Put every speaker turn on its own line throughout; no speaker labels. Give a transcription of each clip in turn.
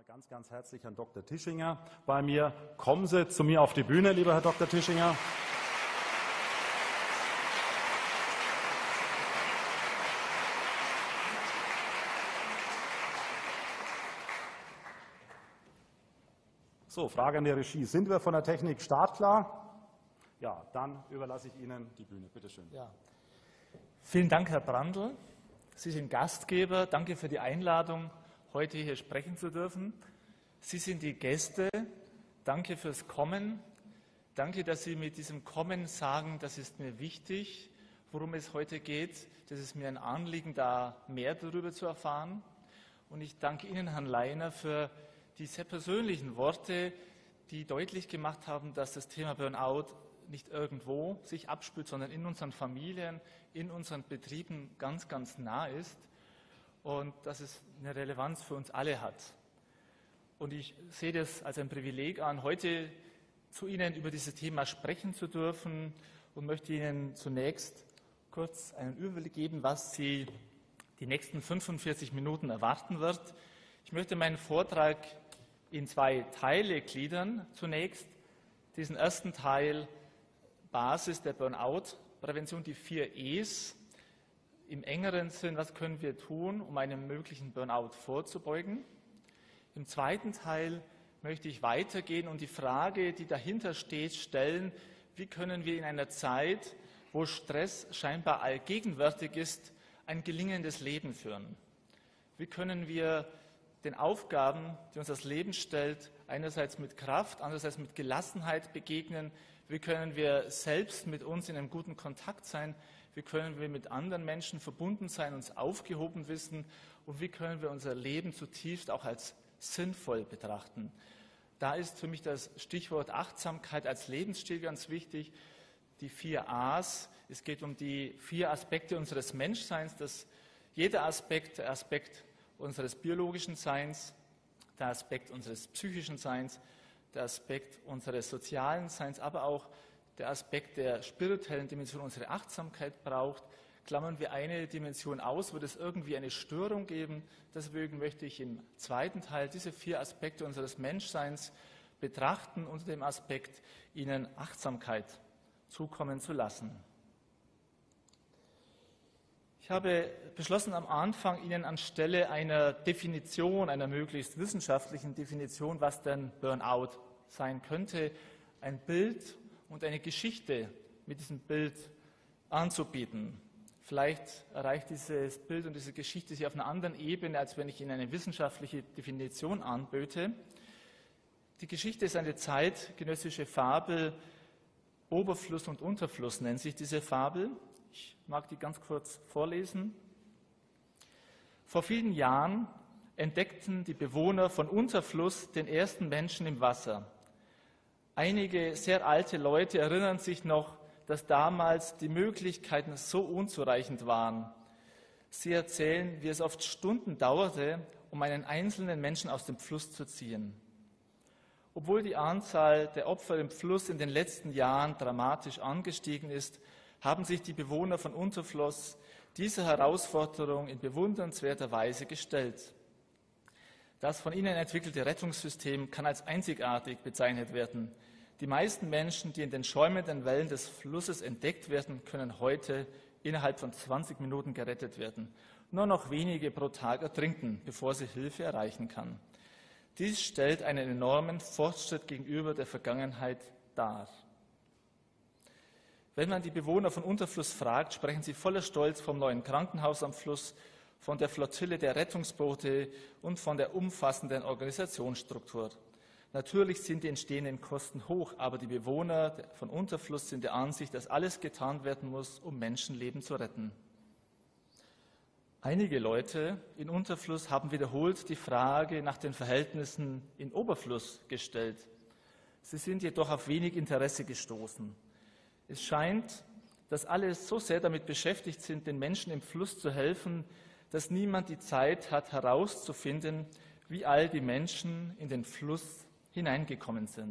ganz, ganz herzlich Herrn Dr. Tischinger bei mir. Kommen Sie zu mir auf die Bühne, lieber Herr Dr. Tischinger. So, Frage an die Regie. Sind wir von der Technik startklar? Ja, dann überlasse ich Ihnen die Bühne. Bitte schön.
Ja. Vielen Dank, Herr Brandl. Sie sind Gastgeber. Danke für die Einladung, heute hier sprechen zu dürfen. Sie sind die Gäste. Danke fürs Kommen. Danke, dass Sie mit diesem Kommen sagen, das ist mir wichtig, worum es heute geht. Das ist mir ein Anliegen, da mehr darüber zu erfahren. Und ich danke Ihnen, Herrn Leiner, für die sehr persönlichen Worte, die deutlich gemacht haben, dass das Thema Burnout nicht irgendwo sich abspielt, sondern in unseren Familien, in unseren Betrieben ganz, ganz nah ist und dass es eine Relevanz für uns alle hat. Und ich sehe das als ein Privileg an, heute zu Ihnen über dieses Thema sprechen zu dürfen und möchte Ihnen zunächst kurz einen Überblick geben, was Sie die nächsten 45 Minuten erwarten wird. Ich möchte meinen Vortrag in 2 Teile gliedern. Zunächst diesen ersten Teil, Basis der Burnout-Prävention, die 4 E's. Im engeren Sinn, was können wir tun, um einem möglichen Burnout vorzubeugen? Im zweiten Teil möchte ich weitergehen und die Frage, die dahinter steht, stellen, wie können wir in einer Zeit, wo Stress scheinbar allgegenwärtig ist, ein gelingendes Leben führen? Wie können wir den Aufgaben, die uns das Leben stellt, einerseits mit Kraft, andererseits mit Gelassenheit begegnen? Wie können wir selbst mit uns in einem guten Kontakt sein? Wie können wir mit anderen Menschen verbunden sein, uns aufgehoben wissen? Und wie können wir unser Leben zutiefst auch als sinnvoll betrachten? Da ist für mich das Stichwort Achtsamkeit als Lebensstil ganz wichtig. Die 4 A's. Es geht um die 4 Aspekte unseres Menschseins. Jeder Aspekt, der Aspekt unseres biologischen Seins, der Aspekt unseres psychischen Seins, der Aspekt unseres sozialen Seins, aber auch der Aspekt der spirituellen Dimension, unsere Achtsamkeit braucht. Klammern wir eine Dimension aus, wird es irgendwie eine Störung geben. Deswegen möchte ich im zweiten Teil diese 4 Aspekte unseres Menschseins betrachten, unter dem Aspekt, ihnen Achtsamkeit zukommen zu lassen. Ich habe beschlossen, am Anfang Ihnen anstelle einer Definition, einer möglichst wissenschaftlichen Definition, was denn Burnout sein könnte, ein Bild und eine Geschichte mit diesem Bild anzubieten. Vielleicht erreicht dieses Bild und diese Geschichte Sie auf einer anderen Ebene, als wenn ich Ihnen eine wissenschaftliche Definition anböte. Die Geschichte ist eine zeitgenössische Fabel, Oberfluss und Unterfluss nennt sich diese Fabel. Ich mag die ganz kurz vorlesen. Vor vielen Jahren entdeckten die Bewohner von Unterfluss den ersten Menschen im Wasser. Einige sehr alte Leute erinnern sich noch, dass damals die Möglichkeiten so unzureichend waren. Sie erzählen, wie es oft Stunden dauerte, um einen einzelnen Menschen aus dem Fluss zu ziehen. Obwohl die Anzahl der Opfer im Fluss in den letzten Jahren dramatisch angestiegen ist, haben sich die Bewohner von Unterfluss dieser Herausforderung in bewundernswerter Weise gestellt. Das von ihnen entwickelte Rettungssystem kann als einzigartig bezeichnet werden. Die meisten Menschen, die in den schäumenden Wellen des Flusses entdeckt werden, können heute innerhalb von 20 Minuten gerettet werden. Nur noch wenige pro Tag ertrinken, bevor sie Hilfe erreichen kann. Dies stellt einen enormen Fortschritt gegenüber der Vergangenheit dar. Wenn man die Bewohner von Unterfluss fragt, sprechen sie voller Stolz vom neuen Krankenhaus am Fluss, von der Flottille der Rettungsboote und von der umfassenden Organisationsstruktur. Natürlich sind die entstehenden Kosten hoch, aber die Bewohner von Unterfluss sind der Ansicht, dass alles getan werden muss, um Menschenleben zu retten. Einige Leute in Unterfluss haben wiederholt die Frage nach den Verhältnissen in Oberfluss gestellt. Sie sind jedoch auf wenig Interesse gestoßen. Es scheint, dass alle so sehr damit beschäftigt sind, den Menschen im Fluss zu helfen, dass niemand die Zeit hat, herauszufinden, wie all die Menschen in den Fluss hineingekommen sind.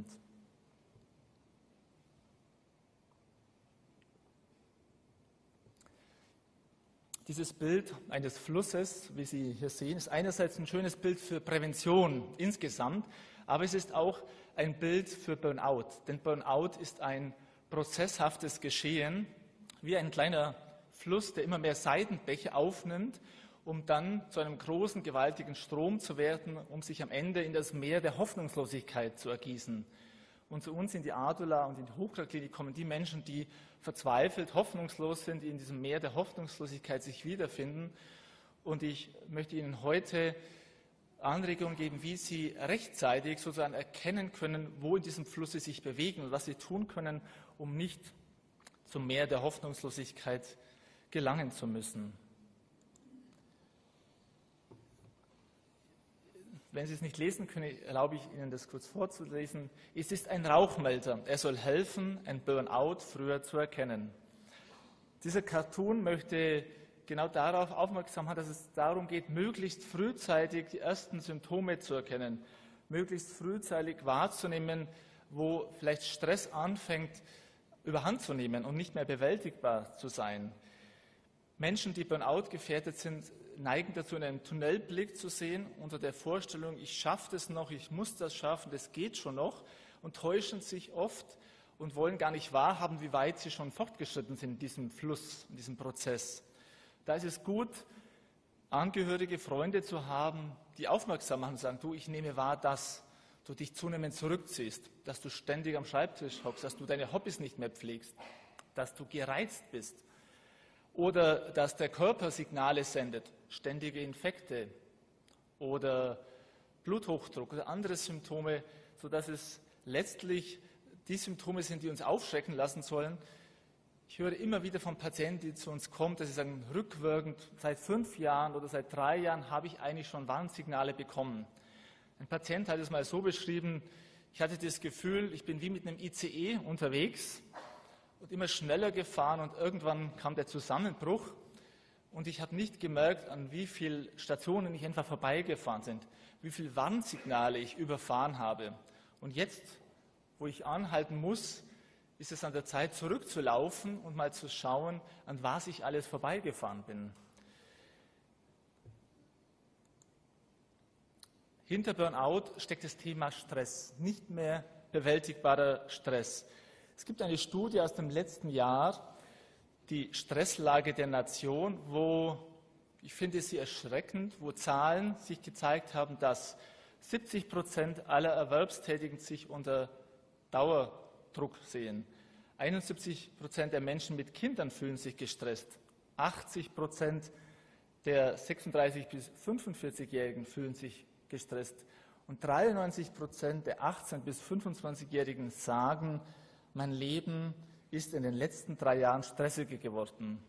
Dieses Bild eines Flusses, wie Sie hier sehen, ist einerseits ein schönes Bild für Prävention insgesamt, aber es ist auch ein Bild für Burnout. Denn Burnout ist ein prozesshaftes Geschehen, wie ein kleiner Fluss, der immer mehr Seitenbäche aufnimmt, um dann zu einem großen, gewaltigen Strom zu werden, um sich am Ende in das Meer der Hoffnungslosigkeit zu ergießen. Und zu uns in die Adula und in die Hochgradklinik kommen die Menschen, die verzweifelt, hoffnungslos sind, die in diesem Meer der Hoffnungslosigkeit sich wiederfinden. Und ich möchte Ihnen heute Anregungen geben, wie Sie rechtzeitig sozusagen erkennen können, wo in diesem Fluss Sie sich bewegen und was Sie tun können, um nicht zum Meer der Hoffnungslosigkeit gelangen zu müssen. Wenn Sie es nicht lesen können, erlaube ich Ihnen, das kurz vorzulesen. Es ist ein Rauchmelder. Er soll helfen, ein Burnout früher zu erkennen. Dieser Cartoon möchte genau darauf aufmerksam machen, dass es darum geht, möglichst frühzeitig die ersten Symptome zu erkennen, möglichst frühzeitig wahrzunehmen, wo vielleicht Stress anfängt, überhand zu nehmen und nicht mehr bewältigbar zu sein. Menschen, die Burnout gefährdet sind, neigen dazu, einen Tunnelblick zu sehen, unter der Vorstellung, ich schaffe das noch, ich muss das schaffen, das geht schon noch, und täuschen sich oft und wollen gar nicht wahrhaben, wie weit sie schon fortgeschritten sind in diesem Fluss, in diesem Prozess. Da ist es gut, Angehörige, Freunde zu haben, die aufmerksam machen und sagen, du, ich nehme wahr, dass du dich zunehmend zurückziehst, dass du ständig am Schreibtisch hockst, dass du deine Hobbys nicht mehr pflegst, dass du gereizt bist. Oder dass der Körper Signale sendet, ständige Infekte oder Bluthochdruck oder andere Symptome, sodass es letztlich die Symptome sind, die uns aufschrecken lassen sollen. Ich höre immer wieder von Patienten, die zu uns kommen, dass sie sagen, rückwirkend, seit 5 Jahren oder seit 3 Jahren habe ich eigentlich schon Warnsignale bekommen. Ein Patient hat es mal so beschrieben, ich hatte das Gefühl, ich bin wie mit einem ICE unterwegs und immer schneller gefahren und irgendwann kam der Zusammenbruch und ich habe nicht gemerkt, an wie vielen Stationen ich einfach vorbeigefahren bin, wie viele Warnsignale ich überfahren habe. Und jetzt, wo ich anhalten muss, ist es an der Zeit zurückzulaufen und mal zu schauen, an was ich alles vorbeigefahren bin. Hinter Burnout steckt das Thema Stress, nicht mehr bewältigbarer Stress. Es gibt eine Studie aus dem letzten Jahr, die Stresslage der Nation, wo, ich finde sie erschreckend, wo Zahlen sich gezeigt haben, dass 70% aller Erwerbstätigen sich unter Dauerdruck sehen. 71% der Menschen mit Kindern fühlen sich gestresst. 80% der 36- bis 45-Jährigen fühlen sich gestresst. Und 93% der 18- bis 25-Jährigen sagen, mein Leben ist in den letzten 3 Jahren stressiger geworden.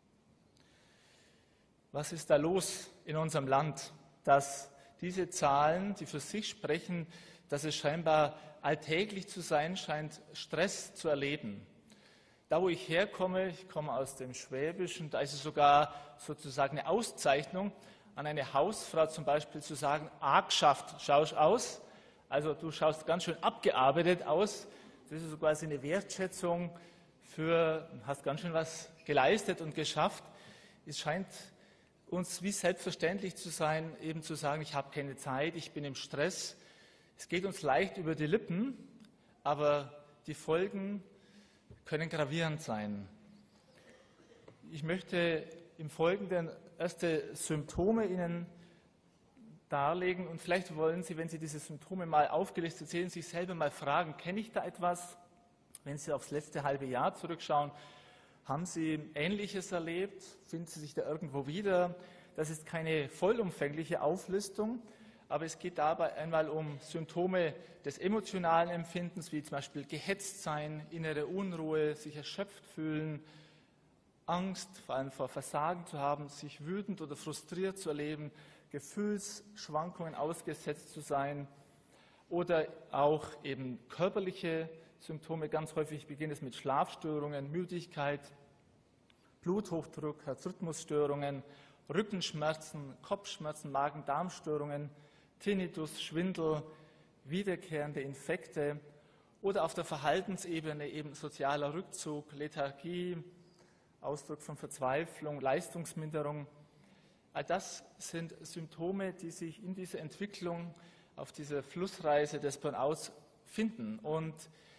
Was ist da los in unserem Land, dass diese Zahlen, die für sich sprechen, dass es scheinbar alltäglich zu sein scheint, Stress zu erleben? Da, wo ich herkomme, ich komme aus dem Schwäbischen, da ist es sogar sozusagen eine Auszeichnung, an eine Hausfrau zum Beispiel zu sagen, arg geschafft schaust aus, also du schaust ganz schön abgearbeitet aus. Das ist so quasi eine Wertschätzung für, hast ganz schön was geleistet und geschafft. Es scheint uns wie selbstverständlich zu sein, eben zu sagen, ich habe keine Zeit, ich bin im Stress. Es geht uns leicht über die Lippen, aber die Folgen können gravierend sein. Ich möchte im Folgenden erste Symptome Ihnen darlegen und vielleicht wollen Sie, wenn Sie diese Symptome mal aufgelistet sehen, sich selber mal fragen, kenne ich da etwas? Wenn Sie aufs letzte halbe Jahr zurückschauen, haben Sie Ähnliches erlebt? Finden Sie sich da irgendwo wieder? Das ist keine vollumfängliche Auflistung, aber es geht dabei einmal um Symptome des emotionalen Empfindens, wie zum Beispiel gehetzt sein, innere Unruhe, sich erschöpft fühlen, Angst, vor allem vor Versagen zu haben, sich wütend oder frustriert zu erleben, Gefühlsschwankungen ausgesetzt zu sein oder auch eben körperliche Symptome. Ganz häufig beginnt es mit Schlafstörungen, Müdigkeit, Bluthochdruck, Herzrhythmusstörungen, Rückenschmerzen, Kopfschmerzen, Magen-Darm-Störungen, Tinnitus, Schwindel, wiederkehrende Infekte oder auf der Verhaltensebene eben sozialer Rückzug, Lethargie, Ausdruck von Verzweiflung, Leistungsminderung. All das sind Symptome, die sich in dieser Entwicklung auf dieser Flussreise des Burnouts finden. Und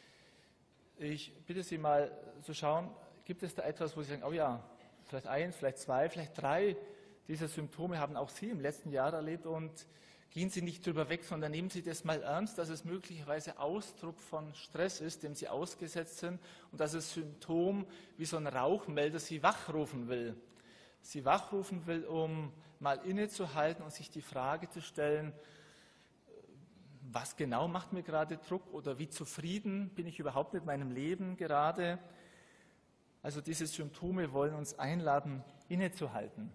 ich bitte Sie mal zu schauen, gibt es da etwas, wo Sie sagen, oh ja, vielleicht 1, vielleicht 2, vielleicht 3 dieser Symptome haben auch Sie im letzten Jahr erlebt und gehen Sie nicht drüber weg, sondern nehmen Sie das mal ernst, dass es möglicherweise Ausdruck von Stress ist, dem Sie ausgesetzt sind und dass es Symptom wie so ein Rauchmelder Sie wachrufen will. Sie wachrufen will, um mal innezuhalten und sich die Frage zu stellen, was genau macht mir gerade Druck oder wie zufrieden bin ich überhaupt mit meinem Leben gerade? Also diese Symptome wollen uns einladen, innezuhalten.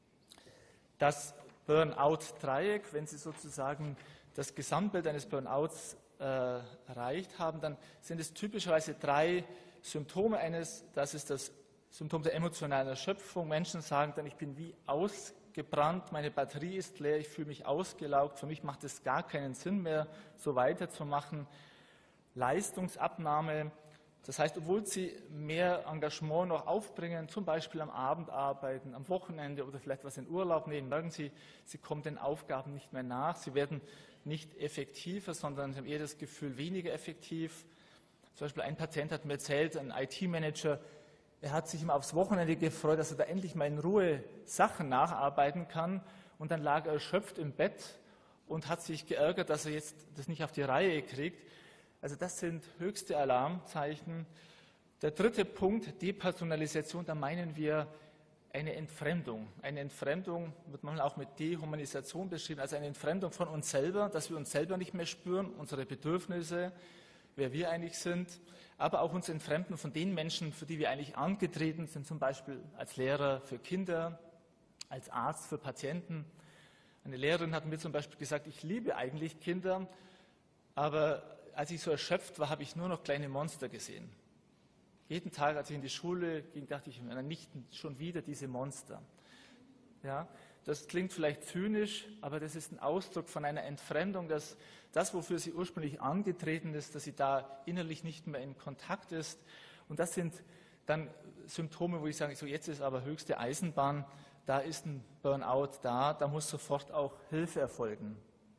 Das Burnout-Dreieck, wenn Sie sozusagen das Gesamtbild eines Burnouts erreicht haben, dann sind es typischerweise 3 Symptome. Das ist das Symptom der emotionalen Erschöpfung. Menschen sagen dann, ich bin wie ausgebrannt, meine Batterie ist leer, ich fühle mich ausgelaugt, für mich macht es gar keinen Sinn mehr, so weiterzumachen. Leistungsabnahme, das heißt, obwohl sie mehr Engagement noch aufbringen, zum Beispiel am Abend arbeiten, am Wochenende oder vielleicht was in Urlaub nehmen, merken sie, sie kommen den Aufgaben nicht mehr nach, sie werden nicht effektiver, sondern sie haben eher das Gefühl, weniger effektiv. Zum Beispiel ein Patient hat mir erzählt, ein IT-Manager, er hat sich immer aufs Wochenende gefreut, dass er da endlich mal in Ruhe Sachen nacharbeiten kann. Und dann lag er erschöpft im Bett und hat sich geärgert, dass er jetzt das nicht auf die Reihe kriegt. Also das sind höchste Alarmzeichen. Der 3. Punkt, Depersonalisation, da meinen wir eine Entfremdung. Eine Entfremdung wird manchmal auch mit Dehumanisation beschrieben, also eine Entfremdung von uns selber, dass wir uns selber nicht mehr spüren, unsere Bedürfnisse, wer wir eigentlich sind, aber auch uns entfremden von den Menschen, für die wir eigentlich angetreten sind, zum Beispiel als Lehrer für Kinder, als Arzt für Patienten. Eine Lehrerin hat mir zum Beispiel gesagt, ich liebe eigentlich Kinder, aber als ich so erschöpft war, habe ich nur noch kleine Monster gesehen. Jeden Tag, als ich in die Schule ging, dachte ich mir, nicht schon wieder diese Monster. Ja, das klingt vielleicht zynisch, aber das ist ein Ausdruck von einer Entfremdung, dass das, wofür sie ursprünglich angetreten ist, dass sie da innerlich nicht mehr in Kontakt ist. Und das sind dann Symptome, wo ich sage, so jetzt ist aber höchste Eisenbahn, da ist ein Burnout da muss sofort auch Hilfe erfolgen.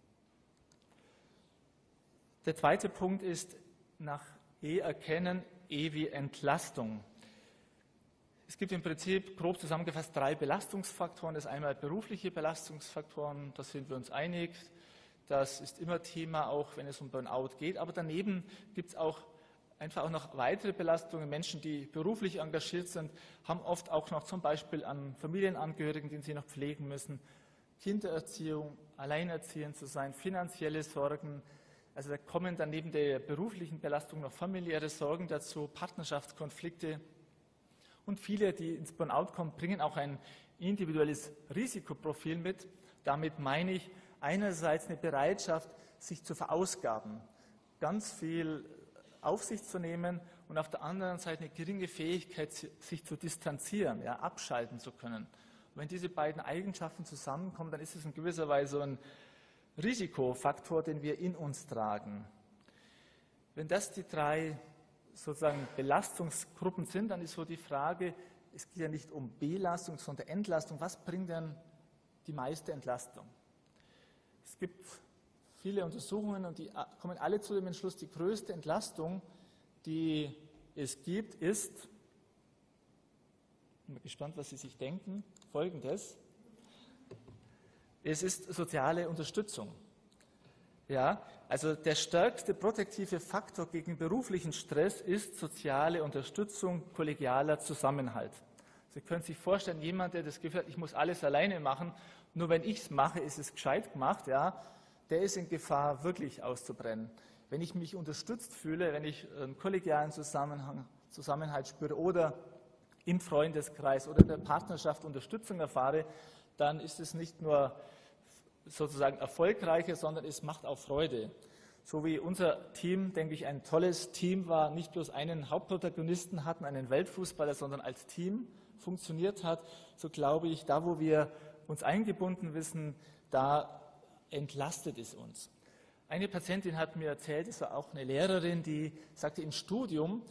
Der 2. Punkt ist nach E erkennen, E wie Entlastung. Es gibt im Prinzip grob zusammengefasst 3 Belastungsfaktoren. Das ist einmal berufliche Belastungsfaktoren, da sind wir uns einig. Das ist immer Thema, auch wenn es um Burnout geht. Aber daneben gibt es auch einfach auch noch weitere Belastungen. Menschen, die beruflich engagiert sind, haben oft auch noch zum Beispiel an Familienangehörigen, den sie noch pflegen müssen, Kindererziehung, alleinerziehend zu sein, finanzielle Sorgen. Also da kommen dann neben der beruflichen Belastung noch familiäre Sorgen dazu, Partnerschaftskonflikte. Und viele, die ins Burnout kommen, bringen auch ein individuelles Risikoprofil mit. Damit meine ich einerseits eine Bereitschaft, sich zu verausgaben, ganz viel auf sich zu nehmen und auf der anderen Seite eine geringe Fähigkeit, sich zu distanzieren, ja, abschalten zu können. Und wenn diese beiden Eigenschaften zusammenkommen, dann ist es in gewisser Weise so ein Risikofaktor, den wir in uns tragen. Wenn das die 3 sozusagen Belastungsgruppen sind, dann ist so die Frage, es geht ja nicht um Belastung, sondern Entlastung. Was bringt denn die meiste Entlastung? Es gibt viele Untersuchungen und die kommen alle zu dem Entschluss, die größte Entlastung, die es gibt, ist, ich bin gespannt, was Sie sich denken, Folgendes: Es ist soziale Unterstützung. Ja, also der stärkste protektive Faktor gegen beruflichen Stress ist soziale Unterstützung, kollegialer Zusammenhalt. Sie können sich vorstellen, jemand, der das Gefühl hat, ich muss alles alleine machen, nur wenn ich es mache, ist es gescheit gemacht, ja, der ist in Gefahr, wirklich auszubrennen. Wenn ich mich unterstützt fühle, wenn ich einen kollegialen Zusammenhalt spüre oder im Freundeskreis oder in der Partnerschaft Unterstützung erfahre, dann ist es nicht nur sozusagen erfolgreicher, sondern es macht auch Freude. So wie unser Team, denke ich, ein tolles Team war, nicht bloß einen Hauptprotagonisten hatten, einen Weltfußballer, sondern als Team funktioniert hat, so glaube ich, da wo wir uns eingebunden wissen, da entlastet es uns. Eine Patientin hat mir erzählt, es war auch eine Lehrerin, die sagte, im Studium,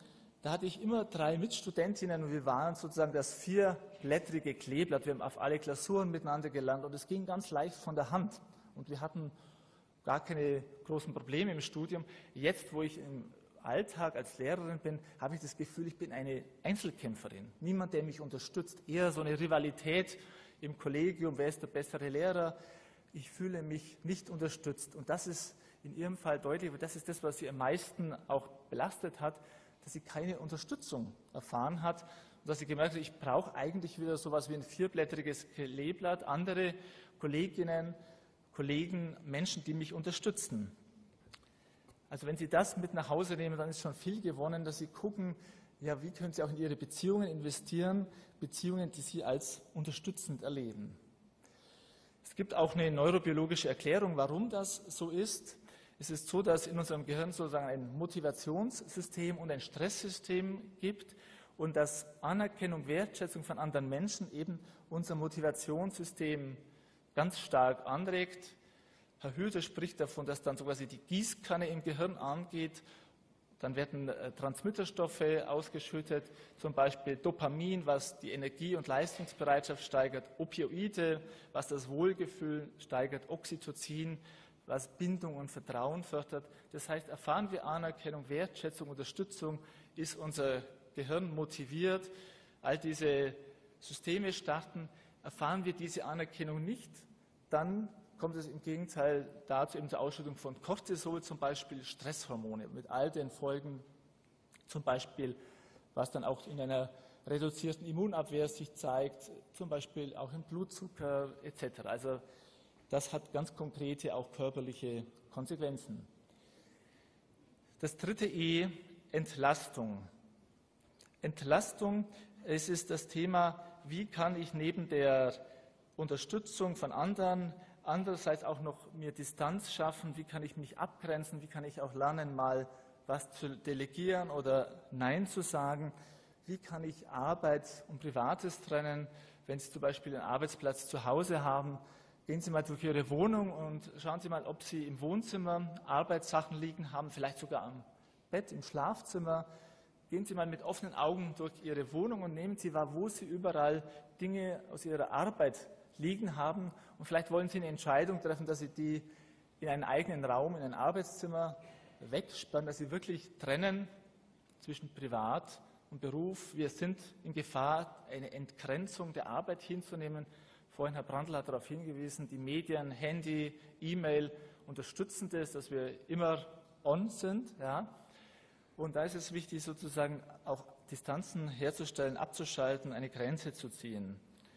Da hatte ich immer 3 Mitstudentinnen und wir waren sozusagen das 4-blättrige Kleeblatt. Wir haben auf alle Klausuren miteinander gelernt und es ging ganz leicht von der Hand. Und wir hatten gar keine großen Probleme im Studium. Jetzt, wo ich im Alltag als Lehrerin bin, habe ich das Gefühl, ich bin eine Einzelkämpferin. Niemand, der mich unterstützt. Eher so eine Rivalität im Kollegium, wer ist der bessere Lehrer. Ich fühle mich nicht unterstützt. Und das ist in Ihrem Fall deutlich, aber das ist das, was Sie am meisten auch belastet hat, dass sie keine Unterstützung erfahren hat und dass sie gemerkt hat, ich brauche eigentlich wieder so etwas wie ein 4-blättriges Kleeblatt, andere Kolleginnen, Kollegen, Menschen, die mich unterstützen. Also wenn Sie das mit nach Hause nehmen, dann ist schon viel gewonnen, dass Sie gucken, ja, wie können Sie auch in Ihre Beziehungen investieren, Beziehungen, die Sie als unterstützend erleben. Es gibt auch eine neurobiologische Erklärung, warum das so ist. Es ist so, dass in unserem Gehirn sozusagen ein Motivationssystem und ein Stresssystem gibt und dass Anerkennung, Wertschätzung von anderen Menschen eben unser Motivationssystem ganz stark anregt. Herr Hülter spricht davon, dass dann so quasi die Gießkanne im Gehirn angeht. Dann werden Transmitterstoffe ausgeschüttet, zum Beispiel Dopamin, was die Energie- und Leistungsbereitschaft steigert, Opioide, was das Wohlgefühl steigert, Oxytocin, was Bindung und Vertrauen fördert. Das heißt, erfahren wir Anerkennung, Wertschätzung, Unterstützung, ist unser Gehirn motiviert, all diese Systeme starten. Erfahren wir diese Anerkennung nicht, dann kommt es im Gegenteil dazu, eben zur Ausschüttung von Cortisol, zum Beispiel Stresshormone, mit all den Folgen, zum Beispiel, was dann auch in einer reduzierten Immunabwehr sich zeigt, zum Beispiel auch im Blutzucker etc. Also das hat ganz konkrete, auch körperliche Konsequenzen. Das 3. E, Entlastung. Entlastung, es ist das Thema, wie kann ich neben der Unterstützung von anderen, andererseits auch noch mir Distanz schaffen, wie kann ich mich abgrenzen, wie kann ich auch lernen, mal was zu delegieren oder Nein zu sagen, wie kann ich Arbeit und Privates trennen, wenn Sie zum Beispiel einen Arbeitsplatz zu Hause haben. Gehen Sie mal durch Ihre Wohnung und schauen Sie mal, ob Sie im Wohnzimmer Arbeitssachen liegen haben, vielleicht sogar am Bett, im Schlafzimmer. Gehen Sie mal mit offenen Augen durch Ihre Wohnung und nehmen Sie wahr, wo Sie überall Dinge aus Ihrer Arbeit liegen haben. Und vielleicht wollen Sie eine Entscheidung treffen, dass Sie die in einen eigenen Raum, in ein Arbeitszimmer wegsperren, dass Sie wirklich trennen zwischen Privat und Beruf. Wir sind in Gefahr, eine Entgrenzung der Arbeit hinzunehmen. Vorhin Herr Brandl hat darauf hingewiesen, die Medien, Handy, E-Mail unterstützen das, dass wir immer on sind. Ja. Und da ist es wichtig, sozusagen auch Distanzen herzustellen, abzuschalten, eine Grenze zu ziehen.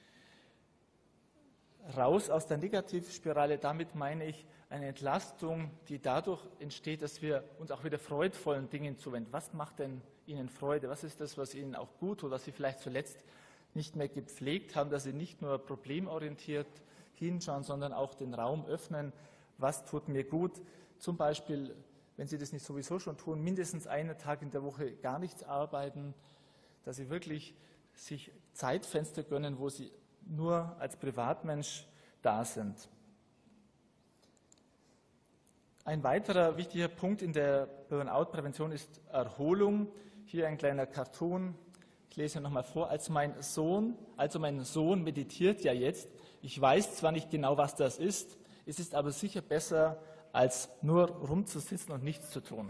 Raus aus der Negativspirale, damit meine ich eine Entlastung, die dadurch entsteht, dass wir uns auch wieder freudvollen Dingen zuwenden. Was macht denn Ihnen Freude? Was ist das, was Ihnen auch gut tut, was Sie vielleicht zuletzt nicht mehr gepflegt haben, dass Sie nicht nur problemorientiert hinschauen, sondern auch den Raum öffnen, was tut mir gut. Zum Beispiel, wenn Sie das nicht sowieso schon tun, mindestens einen Tag in der Woche gar nichts arbeiten, dass Sie wirklich sich Zeitfenster gönnen, wo Sie nur als Privatmensch da sind. Ein weiterer wichtiger Punkt in der Burnout-Prävention ist Erholung. Hier ein kleiner Cartoon. Ich lese nochmal vor. Also mein Sohn meditiert ja jetzt. Ich weiß zwar nicht genau, was das ist, es ist aber sicher besser, als nur rumzusitzen und nichts zu tun.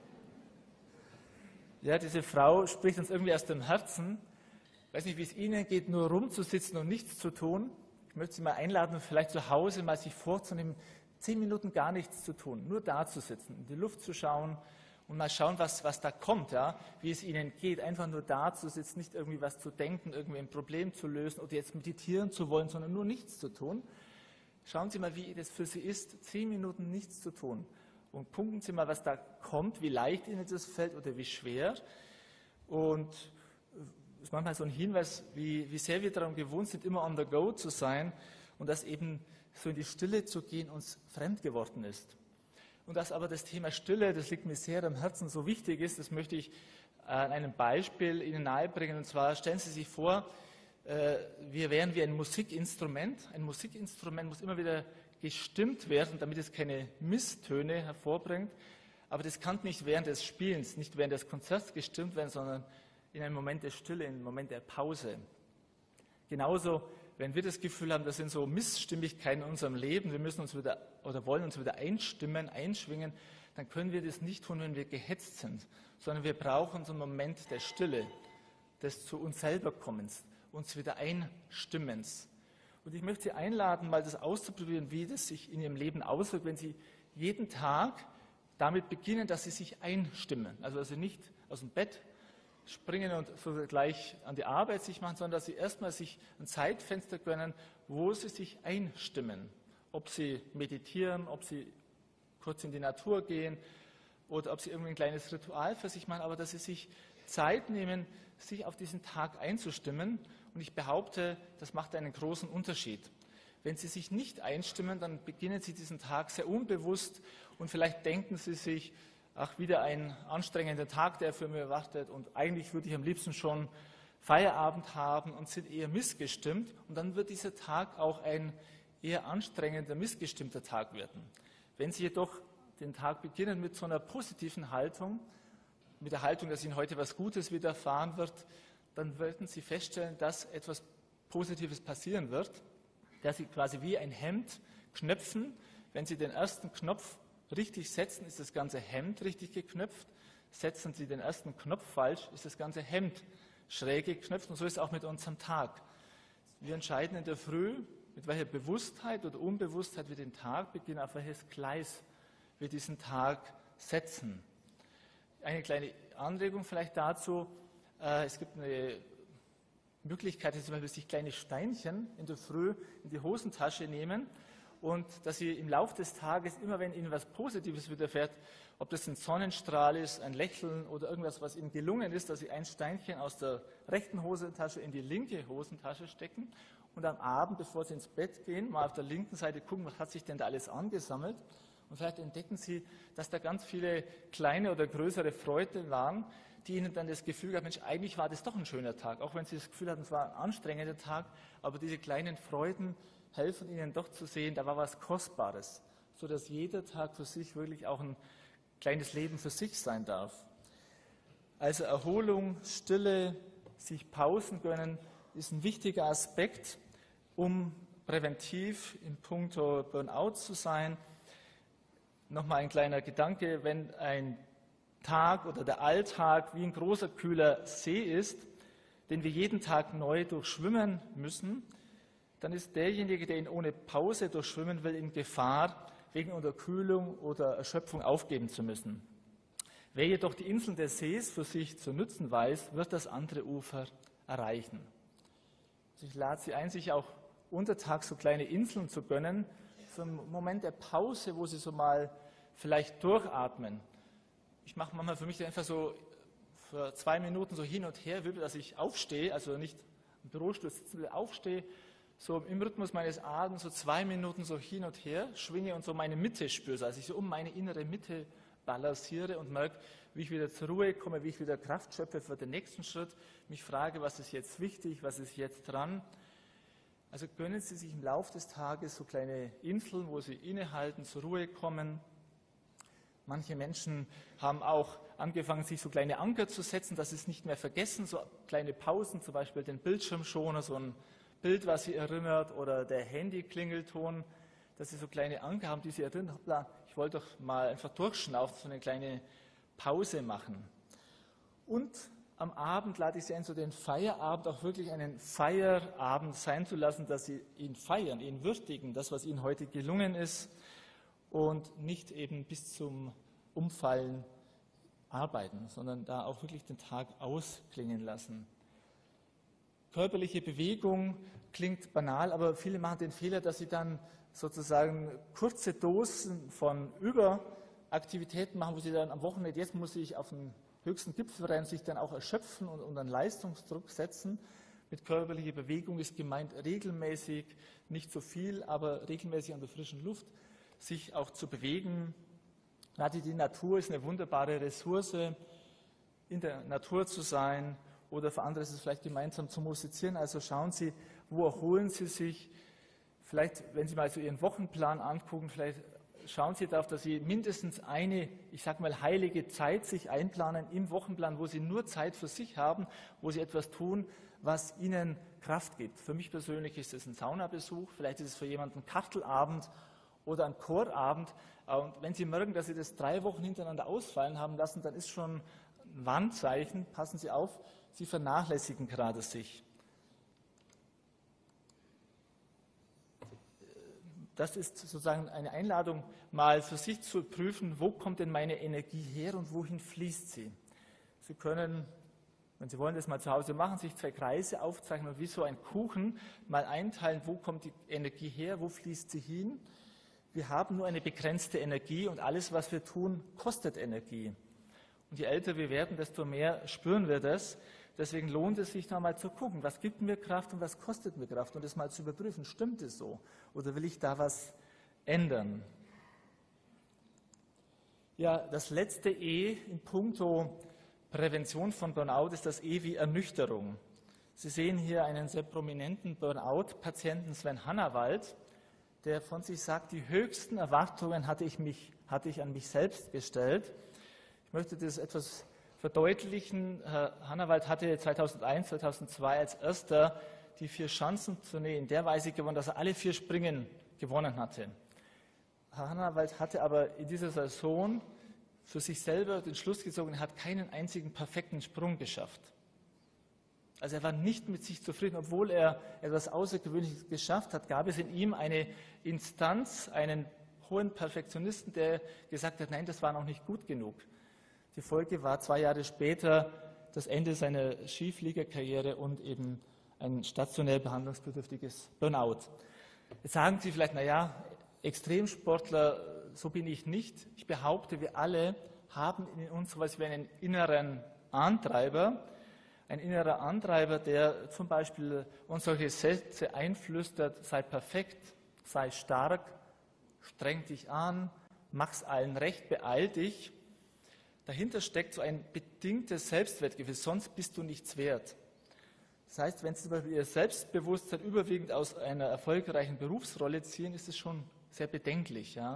Ja, diese Frau spricht uns irgendwie aus dem Herzen. Ich weiß nicht, wie es Ihnen geht, nur rumzusitzen und nichts zu tun. Ich möchte Sie mal einladen, vielleicht zu Hause mal sich vorzunehmen, 10 Minuten gar nichts zu tun, nur da zu sitzen, in die Luft zu schauen und mal schauen, was da kommt, ja, wie es Ihnen geht. Einfach nur da zu sitzen, nicht irgendwie was zu denken, irgendwie ein Problem zu lösen oder jetzt meditieren zu wollen, sondern nur nichts zu tun. Schauen Sie mal, wie das für Sie ist, 10 Minuten nichts zu tun. Und punkten Sie mal, was da kommt, wie leicht Ihnen das fällt oder wie schwer. Und das ist manchmal so ein Hinweis, wie sehr wir daran gewohnt sind, immer on the go zu sein und dass eben so in die Stille zu gehen uns fremd geworden ist. Und dass aber das Thema Stille, das liegt mir sehr am Herzen, so wichtig ist, das möchte ich an einem Beispiel Ihnen nahebringen. Und zwar stellen Sie sich vor, wir wären wie ein Musikinstrument. Ein Musikinstrument muss immer wieder gestimmt werden, damit es keine Misstöne hervorbringt. Aber das kann nicht während des Spielens, nicht während des Konzerts gestimmt werden, sondern in einem Moment der Stille, in einem Moment der Pause. Genauso, wenn wir das Gefühl haben, das sind so Missstimmigkeiten in unserem Leben, wir müssen uns wieder oder wollen uns wieder einstimmen, einschwingen, dann können wir das nicht tun, wenn wir gehetzt sind, sondern wir brauchen so einen Moment der Stille, des zu uns selber Kommens, uns wieder Einstimmens. Und ich möchte Sie einladen, mal das auszuprobieren, wie das sich in Ihrem Leben auswirkt, wenn Sie jeden Tag damit beginnen, dass Sie sich einstimmen. Also dass Sie nicht aus dem Bett springen und so gleich an die Arbeit sich machen, sondern dass Sie erstmal sich ein Zeitfenster gönnen, wo Sie sich einstimmen. Ob Sie meditieren, ob Sie kurz in die Natur gehen oder ob Sie irgendwie ein kleines Ritual für sich machen, aber dass Sie sich Zeit nehmen, sich auf diesen Tag einzustimmen. Und ich behaupte, das macht einen großen Unterschied. Wenn Sie sich nicht einstimmen, dann beginnen Sie diesen Tag sehr unbewusst und vielleicht denken Sie sich, ach, wieder ein anstrengender Tag, der für mich wartet und eigentlich würde ich am liebsten schon Feierabend haben und sind eher missgestimmt und dann wird dieser Tag auch ein eher anstrengender, missgestimmter Tag werden. Wenn Sie jedoch den Tag beginnen mit so einer positiven Haltung, mit der Haltung, dass Ihnen heute was Gutes widerfahren wird, dann werden Sie feststellen, dass etwas Positives passieren wird, dass Sie quasi wie ein Hemd knöpfen. Wenn Sie den ersten Knopf richtig setzen, ist das ganze Hemd richtig geknöpft. Setzen Sie den ersten Knopf falsch, ist das ganze Hemd schräg geknöpft. Und so ist es auch mit unserem Tag. Wir entscheiden in der Früh, mit welcher Bewusstheit oder Unbewusstheit wir den Tag beginnen, auf welches Gleis wir diesen Tag setzen. Eine kleine Anregung vielleicht dazu. Es gibt eine Möglichkeit, zum Beispiel sich kleine Steinchen in der Früh in die Hosentasche nehmen und dass Sie im Laufe des Tages, immer wenn Ihnen was Positives widerfährt, ob das ein Sonnenstrahl ist, ein Lächeln oder irgendwas, was Ihnen gelungen ist, dass Sie ein Steinchen aus der rechten Hosentasche in die linke Hosentasche stecken und am Abend, bevor Sie ins Bett gehen, mal auf der linken Seite gucken, was hat sich denn da alles angesammelt. Und vielleicht entdecken Sie, dass da ganz viele kleine oder größere Freuden waren, die Ihnen dann das Gefühl gaben, Mensch, eigentlich war das doch ein schöner Tag. Auch wenn Sie das Gefühl hatten, es war ein anstrengender Tag, aber diese kleinen Freuden helfen Ihnen doch zu sehen, da war was Kostbares, sodass jeder Tag für sich wirklich auch ein kleines Leben für sich sein darf. Also Erholung, Stille, sich Pausen gönnen, ist ein wichtiger Aspekt, um präventiv in puncto Burnout zu sein. Nochmal ein kleiner Gedanke, wenn ein Tag oder der Alltag wie ein großer, kühler See ist, den wir jeden Tag neu durchschwimmen müssen, dann ist derjenige, der ihn ohne Pause durchschwimmen will, in Gefahr, wegen Unterkühlung oder Erschöpfung aufgeben zu müssen. Wer jedoch die Inseln des Sees für sich zu nützen weiß, wird das andere Ufer erreichen. Also ich lade Sie ein, sich auch untertags so kleine Inseln zu gönnen, so einen Moment der Pause, wo Sie so mal vielleicht durchatmen. Ich mache manchmal für mich einfach so für 2 Minuten so hin und her, will, dass ich aufstehe, also nicht im Bürostuhl sitzen will, aufstehe, so im Rhythmus meines Atems so 2 Minuten so hin und her schwinge und so meine Mitte spüre, also ich so um meine innere Mitte balanciere und merke, wie ich wieder zur Ruhe komme, wie ich wieder Kraft schöpfe für den nächsten Schritt, mich frage, was ist jetzt wichtig, was ist jetzt dran. Also gönnen Sie sich im Laufe des Tages so kleine Inseln, wo Sie innehalten, zur Ruhe kommen. Manche Menschen haben auch angefangen, sich so kleine Anker zu setzen, dass sie es nicht mehr vergessen, so kleine Pausen, zum Beispiel den Bildschirmschoner, so ein Bild, was sie erinnert, oder der Handy-Klingelton, dass sie so kleine Anker haben, die sie erinnern, hoppla, ich wollte doch mal einfach durchschnaufen, so eine kleine Pause machen. Und am Abend lade ich Sie ein, so den Feierabend auch wirklich einen Feierabend sein zu lassen, dass Sie ihn feiern, ihn würdigen, das, was Ihnen heute gelungen ist, und nicht eben bis zum Umfallen arbeiten, sondern da auch wirklich den Tag ausklingen lassen. Körperliche Bewegung klingt banal, aber viele machen den Fehler, dass sie dann sozusagen kurze Dosen von Überaktivitäten machen, wo sie dann am Wochenende, jetzt muss ich auf den höchsten Gipfel rein, sich dann auch erschöpfen und unter einen Leistungsdruck setzen. Mit körperlicher Bewegung ist gemeint regelmäßig, nicht so viel, aber regelmäßig an der frischen Luft, sich auch zu bewegen. Gerade die Natur ist eine wunderbare Ressource, in der Natur zu sein, oder für andere ist es vielleicht gemeinsam zu musizieren. Also schauen Sie, wo erholen Sie sich. Vielleicht, wenn Sie mal so Ihren Wochenplan angucken, vielleicht schauen Sie darauf, dass Sie mindestens eine, ich sage mal, heilige Zeit sich einplanen im Wochenplan, wo Sie nur Zeit für sich haben, wo Sie etwas tun, was Ihnen Kraft gibt. Für mich persönlich ist es ein Saunabesuch, vielleicht ist es für jemanden ein Kachtelabend oder ein Chorabend. Und wenn Sie merken, dass Sie das 3 Wochen hintereinander ausfallen haben lassen, dann ist schon ein Warnzeichen. Passen Sie auf, Sie vernachlässigen gerade sich. Das ist sozusagen eine Einladung, mal für sich zu prüfen, wo kommt denn meine Energie her und wohin fließt sie. Sie können, wenn Sie wollen, das mal zu Hause machen, sich 2 Kreise aufzeichnen und wie so ein Kuchen mal einteilen, wo kommt die Energie her, wo fließt sie hin. Wir haben nur eine begrenzte Energie und alles, was wir tun, kostet Energie. Und je älter wir werden, desto mehr spüren wir das. Deswegen lohnt es sich, da mal zu gucken, was gibt mir Kraft und was kostet mir Kraft und das mal zu überprüfen, stimmt es so oder will ich da was ändern? Ja, das letzte E in puncto Prävention von Burnout ist das E wie Ernüchterung. Sie sehen hier einen sehr prominenten Burnout-Patienten, Sven Hannawald, der von sich sagt, die höchsten Erwartungen hatte ich an mich selbst gestellt. Ich möchte das etwas verdeutlichen. Herr Hannawald hatte 2001, 2002 als erster die 4 Schanzentournee in der Weise gewonnen, dass er alle 4 Springen gewonnen hatte. Herr Hannawald hatte aber in dieser Saison für sich selber den Schluss gezogen, er hat keinen einzigen perfekten Sprung geschafft. Also er war nicht mit sich zufrieden, obwohl er etwas Außergewöhnliches geschafft hat, gab es in ihm eine Instanz, einen hohen Perfektionisten, der gesagt hat, nein, das war noch nicht gut genug. Die Folge war 2 Jahre später das Ende seiner Skifliegerkarriere und eben ein stationär behandlungsbedürftiges Burnout. Jetzt sagen Sie vielleicht, naja, Extremsportler, so bin ich nicht. Ich behaupte, wir alle haben in uns so etwas wie einen inneren Antreiber. Ein innerer Antreiber, der zum Beispiel uns solche Sätze einflüstert, sei perfekt, sei stark, streng dich an, mach's allen recht, beeil dich. Dahinter steckt so ein bedingtes Selbstwertgefühl, sonst bist du nichts wert. Das heißt, wenn Sie zum Beispiel Ihr Selbstbewusstsein überwiegend aus einer erfolgreichen Berufsrolle ziehen, ist es schon sehr bedenklich. Ja?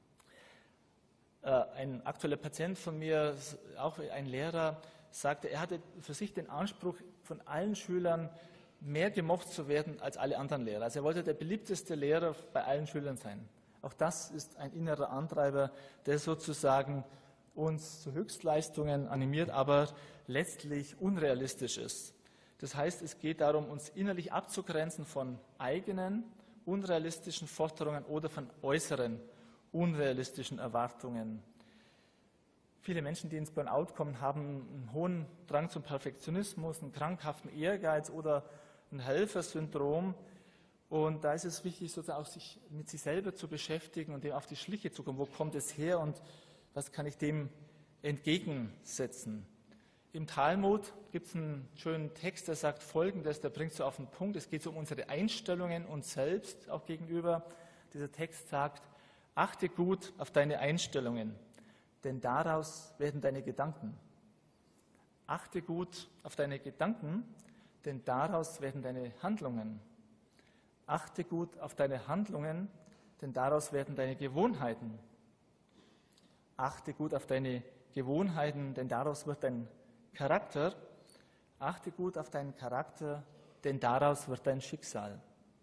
Ein aktueller Patient von mir, auch ein Lehrer, sagte, er hatte für sich den Anspruch, von allen Schülern mehr gemocht zu werden als alle anderen Lehrer. Also er wollte der beliebteste Lehrer bei allen Schülern sein. Auch das ist ein innerer Antreiber, der sozusagen uns zu Höchstleistungen animiert, aber letztlich unrealistisch ist. Das heißt, es geht darum, uns innerlich abzugrenzen von eigenen unrealistischen Forderungen oder von äußeren unrealistischen Erwartungen. Viele Menschen, die ins Burnout kommen, haben einen hohen Drang zum Perfektionismus, einen krankhaften Ehrgeiz oder ein Helfersyndrom. Und da ist es wichtig, sozusagen auch sich mit sich selber zu beschäftigen und dem auf die Schliche zu kommen. Wo kommt es her und was kann ich dem entgegensetzen? Im Talmud gibt es einen schönen Text, der sagt Folgendes, der bringt so auf den Punkt. Es geht so um unsere Einstellungen uns selbst auch gegenüber. Dieser Text sagt, achte gut auf deine Einstellungen, denn daraus werden deine Gedanken. Achte gut auf deine Gedanken, denn daraus werden deine Handlungen. Achte gut auf deine Handlungen, denn daraus werden deine Gewohnheiten. Achte gut auf deine Gewohnheiten, denn daraus wird dein Charakter. Achte gut auf deinen Charakter, denn daraus wird dein Schicksal.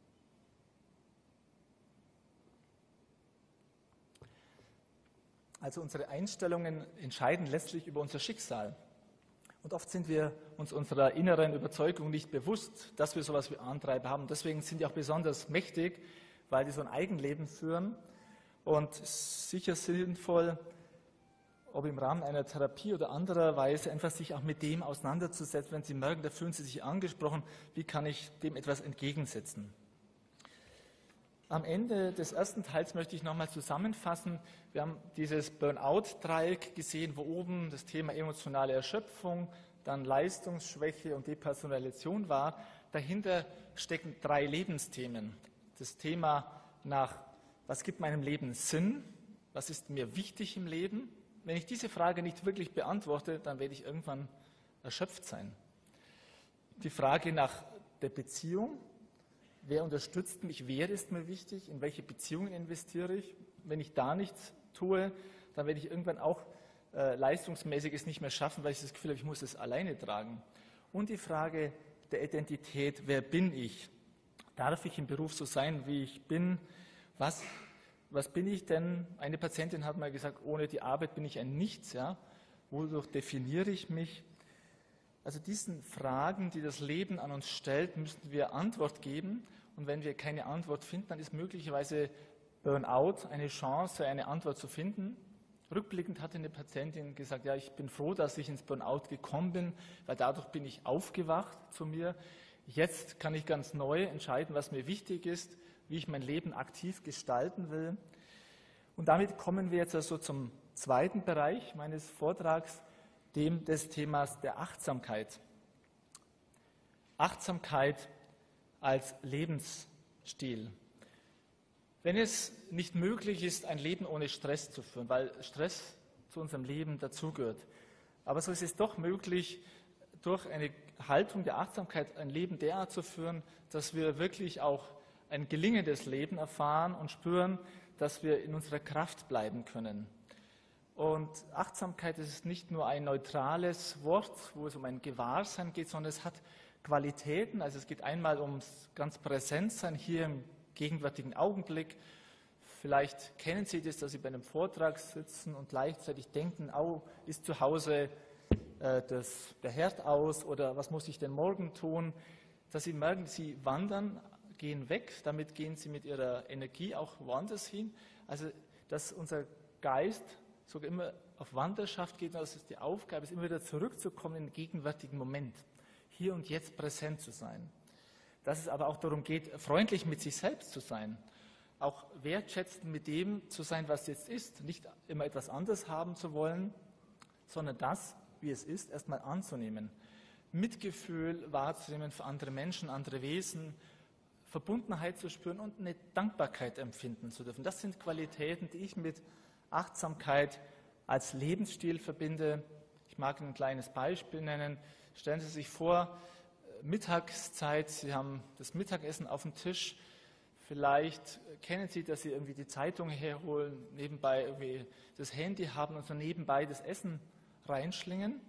Also unsere Einstellungen entscheiden letztlich über unser Schicksal. Und oft sind wir uns unserer inneren Überzeugung nicht bewusst, dass wir sowas wie Antreiber haben. Deswegen sind die auch besonders mächtig, weil die so ein Eigenleben führen und sicher sinnvoll, ob im Rahmen einer Therapie oder anderer Weise, einfach sich auch mit dem auseinanderzusetzen, wenn Sie merken, da fühlen Sie sich angesprochen, wie kann ich dem etwas entgegensetzen. Am Ende des ersten Teils möchte ich nochmal zusammenfassen. Wir haben dieses Burnout-Dreieck gesehen, wo oben das Thema emotionale Erschöpfung, dann Leistungsschwäche und Depersonalisation war. Dahinter stecken 3 Lebensthemen. Das Thema nach, was gibt meinem Leben Sinn? Was ist mir wichtig im Leben? Wenn ich diese Frage nicht wirklich beantworte, dann werde ich irgendwann erschöpft sein. Die Frage nach der Beziehung. Wer unterstützt mich? Wer ist mir wichtig? In welche Beziehungen investiere ich? wenn ich da nichts tue, dann werde ich irgendwann auch leistungsmäßig es nicht mehr schaffen, weil ich das Gefühl habe, ich muss es alleine tragen. Und die Frage der Identität, wer bin ich? Darf ich im Beruf so sein, wie ich bin? Was bin ich denn? Eine Patientin hat mal gesagt, ohne die Arbeit bin ich ein Nichts. Ja? Wodurch definiere ich mich? Also diesen Fragen, die das Leben an uns stellt, müssen wir Antwort geben. Und wenn wir keine Antwort finden, dann ist möglicherweise Burnout eine Chance, eine Antwort zu finden. Rückblickend hatte eine Patientin gesagt, ja, ich bin froh, dass ich ins Burnout gekommen bin, weil dadurch bin ich aufgewacht zu mir. Jetzt kann ich ganz neu entscheiden, was mir wichtig ist, wie ich mein Leben aktiv gestalten will. Und damit kommen wir jetzt also zum zweiten Bereich meines Vortrags, dem des Themas der Achtsamkeit. Achtsamkeit als Lebensstil. Wenn es nicht möglich ist, ein Leben ohne Stress zu führen, weil Stress zu unserem Leben dazugehört, aber so ist es doch möglich, durch eine Haltung der Achtsamkeit ein Leben derart zu führen, dass wir wirklich auch ein gelingendes Leben erfahren und spüren, dass wir in unserer Kraft bleiben können. Und Achtsamkeit ist nicht nur ein neutrales Wort, wo es um ein Gewahrsein geht, sondern es hat Qualitäten. Also es geht einmal ums ganz Präsentsein hier im gegenwärtigen Augenblick. Vielleicht kennen Sie das, dass Sie bei einem Vortrag sitzen und gleichzeitig denken, ist zu Hause der Herd aus oder was muss ich denn morgen tun? Dass Sie merken, Sie wandern, gehen weg, damit gehen Sie mit Ihrer Energie auch woanders hin. Also dass unser Geist sogar immer auf Wanderschaft geht, und das ist die Aufgabe, ist immer wieder zurückzukommen in den gegenwärtigen Moment, hier und jetzt präsent zu sein. Dass es aber auch darum geht, freundlich mit sich selbst zu sein, auch wertschätzend mit dem zu sein, was jetzt ist, nicht immer etwas anderes haben zu wollen, sondern das, wie es ist, erstmal anzunehmen. Mitgefühl wahrzunehmen für andere Menschen, andere Wesen, Verbundenheit zu spüren und eine Dankbarkeit empfinden zu dürfen. Das sind Qualitäten, die ich mit Achtsamkeit als Lebensstil verbinde. Ich mag ein kleines Beispiel nennen. Stellen Sie sich vor, Mittagszeit, Sie haben das Mittagessen auf dem Tisch. Vielleicht kennen Sie, dass Sie irgendwie die Zeitung herholen, nebenbei irgendwie das Handy haben und so nebenbei das Essen reinschlingen.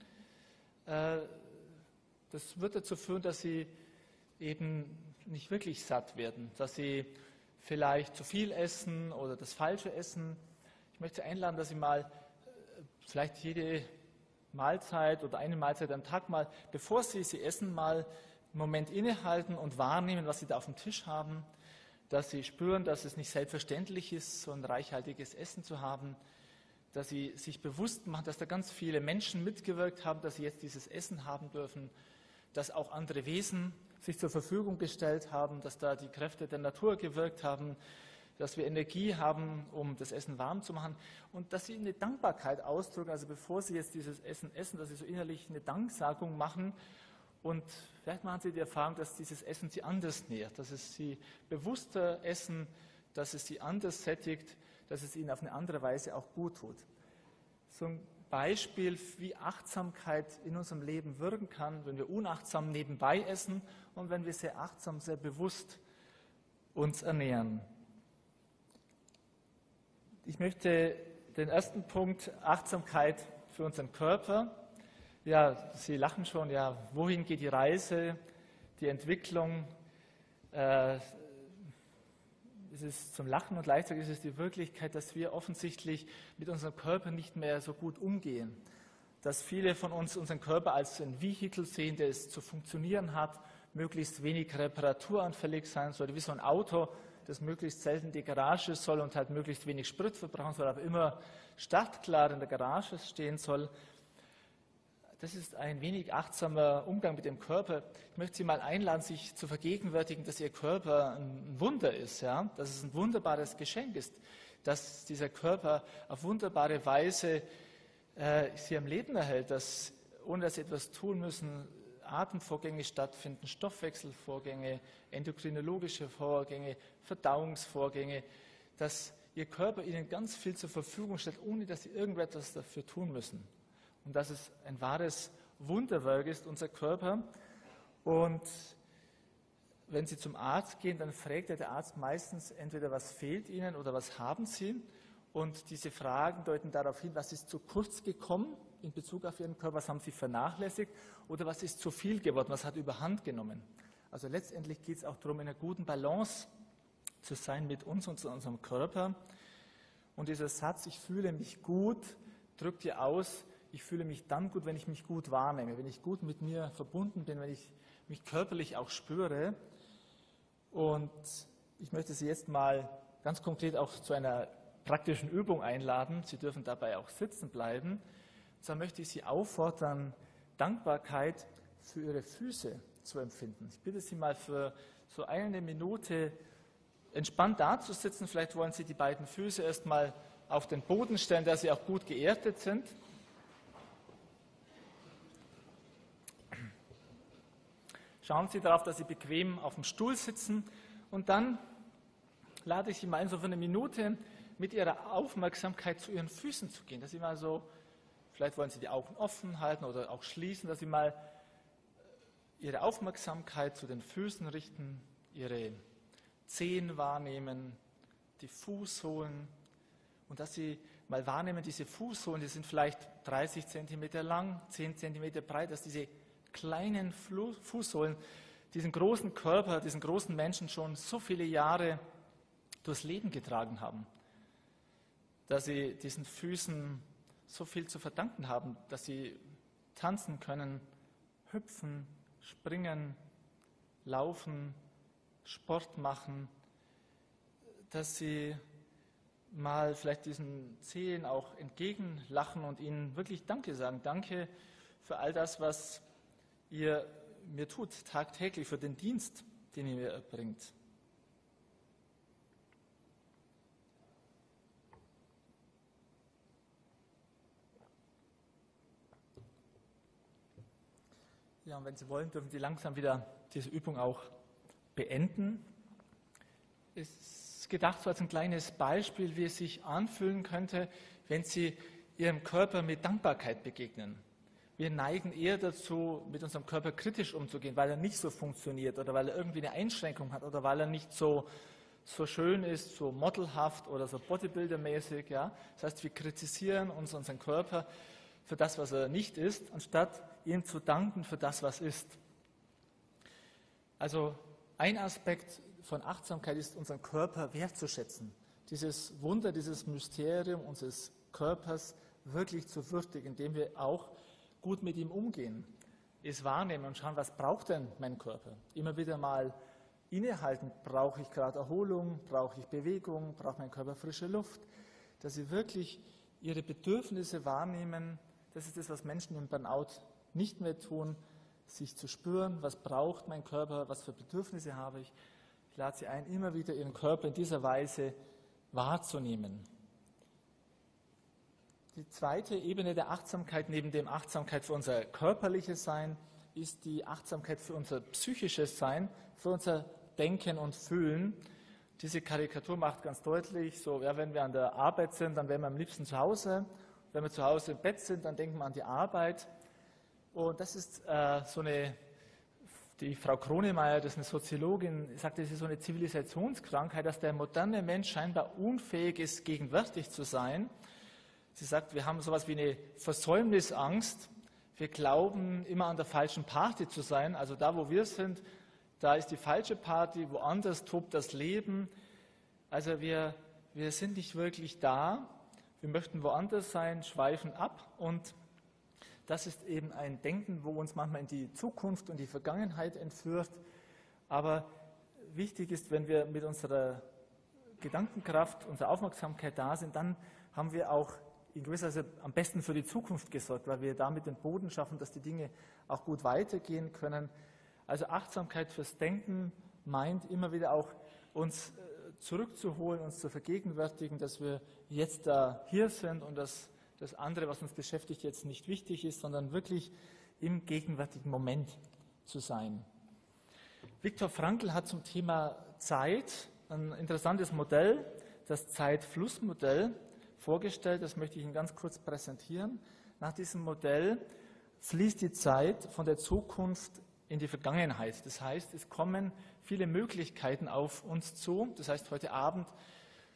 Das wird dazu führen, dass Sie eben nicht wirklich satt werden, dass Sie vielleicht zu viel essen oder das Falsche essen. Ich möchte Sie einladen, dass Sie mal vielleicht jede Mahlzeit oder eine Mahlzeit am Tag mal, bevor Sie essen, mal einen Moment innehalten und wahrnehmen, was Sie da auf dem Tisch haben, dass Sie spüren, dass es nicht selbstverständlich ist, so ein reichhaltiges Essen zu haben, dass Sie sich bewusst machen, dass da ganz viele Menschen mitgewirkt haben, dass Sie jetzt dieses Essen haben dürfen, dass auch andere Wesen sich zur Verfügung gestellt haben, dass da die Kräfte der Natur gewirkt haben, dass wir Energie haben, um das Essen warm zu machen und dass Sie eine Dankbarkeit ausdrücken, also bevor Sie jetzt dieses Essen essen, dass Sie so innerlich eine Danksagung machen und vielleicht machen Sie die Erfahrung, dass dieses Essen Sie anders nährt, dass es Sie bewusster essen, dass es Sie anders sättigt, dass es Ihnen auf eine andere Weise auch gut tut. So ein Beispiel, wie Achtsamkeit in unserem Leben wirken kann, wenn wir unachtsam nebenbei essen und wenn wir sehr achtsam, sehr bewusst uns ernähren. Ich möchte den ersten Punkt, Achtsamkeit für unseren Körper. Ja, Sie lachen schon, ja, wohin geht die Reise, die Entwicklung? Es ist zum Lachen und gleichzeitig ist es die Wirklichkeit, dass wir offensichtlich mit unserem Körper nicht mehr so gut umgehen. Dass viele von uns unseren Körper als ein Vehikel sehen, der es zu funktionieren hat, möglichst wenig reparaturanfällig sein soll, wie so ein Auto, das möglichst selten in die Garage soll und halt möglichst wenig Sprit verbrauchen soll, aber immer startklar in der Garage stehen soll. Das ist ein wenig achtsamer Umgang mit dem Körper. Ich möchte Sie mal einladen, sich zu vergegenwärtigen, dass Ihr Körper ein Wunder ist, ja? Dass es ein wunderbares Geschenk ist, dass dieser Körper auf wunderbare Weise Sie am Leben erhält, dass, ohne dass Sie etwas tun müssen, Atemvorgänge stattfinden, Stoffwechselvorgänge, endokrinologische Vorgänge, Verdauungsvorgänge, dass Ihr Körper Ihnen ganz viel zur Verfügung stellt, ohne dass Sie irgendetwas dafür tun müssen. Und dass es ein wahres Wunderwerk ist, unser Körper. Und wenn Sie zum Arzt gehen, dann fragt der Arzt meistens entweder, was fehlt Ihnen oder was haben Sie. Und diese Fragen deuten darauf hin, was ist zu kurz gekommen in Bezug auf Ihren Körper, was haben Sie vernachlässigt oder was ist zu viel geworden, was hat überhand genommen. Also letztendlich geht es auch darum, in einer guten Balance zu sein mit uns und zu unserem Körper. Und dieser Satz, ich fühle mich gut, drückt ja aus, ich fühle mich dann gut, wenn ich mich gut wahrnehme, wenn ich gut mit mir verbunden bin, wenn ich mich körperlich auch spüre. Und ich möchte Sie jetzt mal ganz konkret auch zu einer praktischen Übung einladen. Sie dürfen dabei auch sitzen bleiben. Und zwar möchte ich Sie auffordern, Dankbarkeit für Ihre Füße zu empfinden. Ich bitte Sie mal für so eine Minute entspannt dazusitzen. Vielleicht wollen Sie die beiden Füße erstmal auf den Boden stellen, dass sie auch gut geerdet sind. Schauen Sie darauf, dass Sie bequem auf dem Stuhl sitzen und dann lade ich Sie mal ein, so für eine Minute mit Ihrer Aufmerksamkeit zu Ihren Füßen zu gehen. Dass Sie mal so, vielleicht wollen Sie die Augen offen halten oder auch schließen, dass Sie mal Ihre Aufmerksamkeit zu den Füßen richten, Ihre Zehen wahrnehmen, die Fußsohlen und dass Sie mal wahrnehmen, diese Fußsohlen, die sind vielleicht 30 cm lang, 10 cm breit, dass diese kleinen Fußsohlen diesen großen Körper, diesen großen Menschen schon so viele Jahre durchs Leben getragen haben, dass sie diesen Füßen so viel zu verdanken haben, dass sie tanzen können, hüpfen, springen, laufen, Sport machen, dass sie mal vielleicht diesen Zehen auch entgegenlachen und ihnen wirklich Danke sagen. Danke für all das, was ihr mir tut, tagtäglich, für den Dienst, den ihr mir erbringt. Ja, und wenn Sie wollen, dürfen Sie langsam wieder diese Übung auch beenden. Es ist gedacht so als ein kleines Beispiel, wie es sich anfühlen könnte, wenn Sie Ihrem Körper mit Dankbarkeit begegnen. Wir neigen eher dazu, mit unserem Körper kritisch umzugehen, weil er nicht so funktioniert oder weil er irgendwie eine Einschränkung hat oder weil er nicht so schön ist, so modelhaft oder so bodybuildermäßig. Ja? Das heißt, wir kritisieren unseren Körper für das, was er nicht ist, anstatt ihm zu danken für das, was ist. Also ein Aspekt von Achtsamkeit ist, unseren Körper wertzuschätzen. Dieses Wunder, dieses Mysterium unseres Körpers wirklich zu würdigen, indem wir auch gut mit ihm umgehen, es wahrnehmen und schauen, was braucht denn mein Körper? Immer wieder mal innehalten, brauche ich gerade Erholung, brauche ich Bewegung, braucht mein Körper frische Luft, dass sie wirklich ihre Bedürfnisse wahrnehmen. Das ist das, was Menschen im Burnout nicht mehr tun, sich zu spüren, was braucht mein Körper, was für Bedürfnisse habe ich. Ich lade Sie ein, immer wieder Ihren Körper in dieser Weise wahrzunehmen. Die zweite Ebene der Achtsamkeit, neben dem Achtsamkeit für unser körperliches Sein, ist die Achtsamkeit für unser psychisches Sein, für unser Denken und Fühlen. Diese Karikatur macht ganz deutlich, so, ja, wenn wir an der Arbeit sind, dann wären wir am liebsten zu Hause. Wenn wir zu Hause im Bett sind, dann denken wir an die Arbeit. Und das ist die Frau Kronemeyer, das ist eine Soziologin, sagt, das ist so eine Zivilisationskrankheit, dass der moderne Mensch scheinbar unfähig ist, gegenwärtig zu sein. Sie sagt, wir haben sowas wie eine Versäumnisangst. Wir glauben, immer an der falschen Party zu sein. Also da, wo wir sind, da ist die falsche Party, woanders tobt das Leben. Also wir sind nicht wirklich da. Wir möchten woanders sein, schweifen ab. Und das ist eben ein Denken, wo uns manchmal in die Zukunft und die Vergangenheit entführt. Aber wichtig ist, wenn wir mit unserer Gedankenkraft, unserer Aufmerksamkeit da sind, dann haben wir auch in gewisser Weise am besten für die Zukunft gesorgt, weil wir damit den Boden schaffen, dass die Dinge auch gut weitergehen können. Also Achtsamkeit fürs Denken meint immer wieder auch uns zurückzuholen, uns zu vergegenwärtigen, dass wir jetzt da hier sind und dass das andere, was uns beschäftigt, jetzt nicht wichtig ist, sondern wirklich im gegenwärtigen Moment zu sein. Viktor Frankl hat zum Thema Zeit ein interessantes Modell, das Zeitflussmodell, vorgestellt. Das möchte ich Ihnen ganz kurz präsentieren. Nach diesem Modell fließt die Zeit von der Zukunft in die Vergangenheit. Das heißt, es kommen viele Möglichkeiten auf uns zu. Das heißt, heute Abend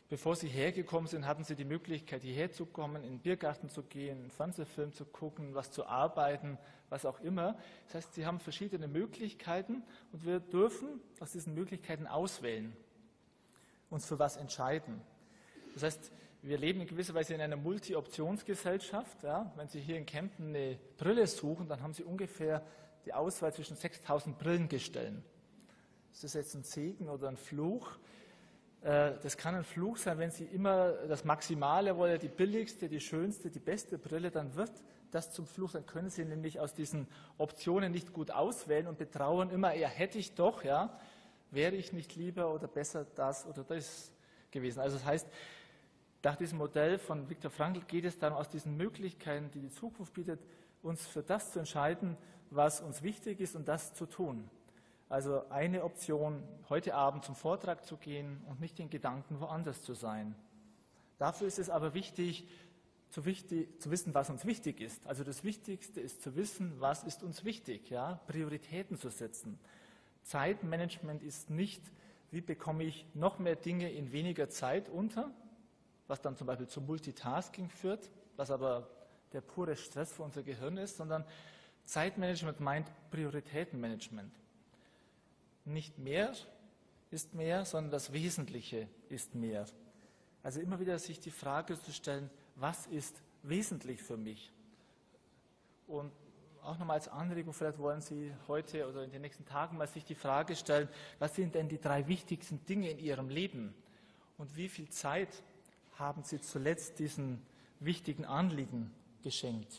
Bevor Sie hergekommen sind, hatten Sie die Möglichkeit, hierher zu kommen, in den Biergarten zu gehen, einen Fernsehfilm zu gucken, was zu arbeiten, was auch immer. Das heißt, Sie haben verschiedene Möglichkeiten und wir dürfen aus diesen Möglichkeiten auswählen, uns für was entscheiden. Das heißt, wir leben in gewisser Weise in einer Multi-Optionsgesellschaft. Ja? Wenn Sie hier in Kempten eine Brille suchen, dann haben Sie ungefähr die Auswahl zwischen 6.000 Brillengestellen. Ist das jetzt ein Segen oder ein Fluch? Das kann ein Fluch sein, wenn Sie immer das Maximale wollen, die billigste, die schönste, die beste Brille, dann wird das zum Fluch. Dann können Sie nämlich aus diesen Optionen nicht gut auswählen und betrauern immer, ja, hätte ich doch, ja, wäre ich nicht lieber oder besser das oder das gewesen. Also das heißt, nach diesem Modell von Viktor Frankl geht es darum, aus diesen Möglichkeiten, die die Zukunft bietet, uns für das zu entscheiden, was uns wichtig ist und das zu tun. Also eine Option, heute Abend zum Vortrag zu gehen und nicht in Gedanken woanders zu sein. Dafür ist es aber wichtig zu wissen, was uns wichtig ist. Also das Wichtigste ist zu wissen, was ist uns wichtig, ja? Prioritäten zu setzen. Zeitmanagement ist nicht, wie bekomme ich noch mehr Dinge in weniger Zeit unter, was dann zum Beispiel zum Multitasking führt, was aber der pure Stress für unser Gehirn ist, sondern Zeitmanagement meint Prioritätenmanagement. Nicht mehr ist mehr, sondern das Wesentliche ist mehr. Also immer wieder sich die Frage zu stellen, was ist wesentlich für mich? Und auch nochmal als Anregung, vielleicht wollen Sie heute oder in den nächsten Tagen mal sich die Frage stellen, was sind denn die 3 wichtigsten Dinge in Ihrem Leben? Und wie viel Zeit haben Sie zuletzt diesen wichtigen Anliegen geschenkt?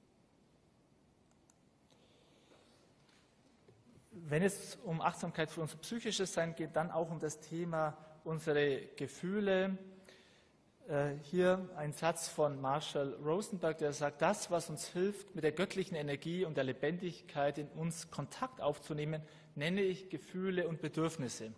Wenn es um Achtsamkeit für unser psychisches Sein geht, dann auch um das Thema unsere Gefühle. Hier ein Satz von Marshall Rosenberg, der sagt, das, was uns hilft, mit der göttlichen Energie und der Lebendigkeit in uns Kontakt aufzunehmen, nenne ich Gefühle und Bedürfnisse.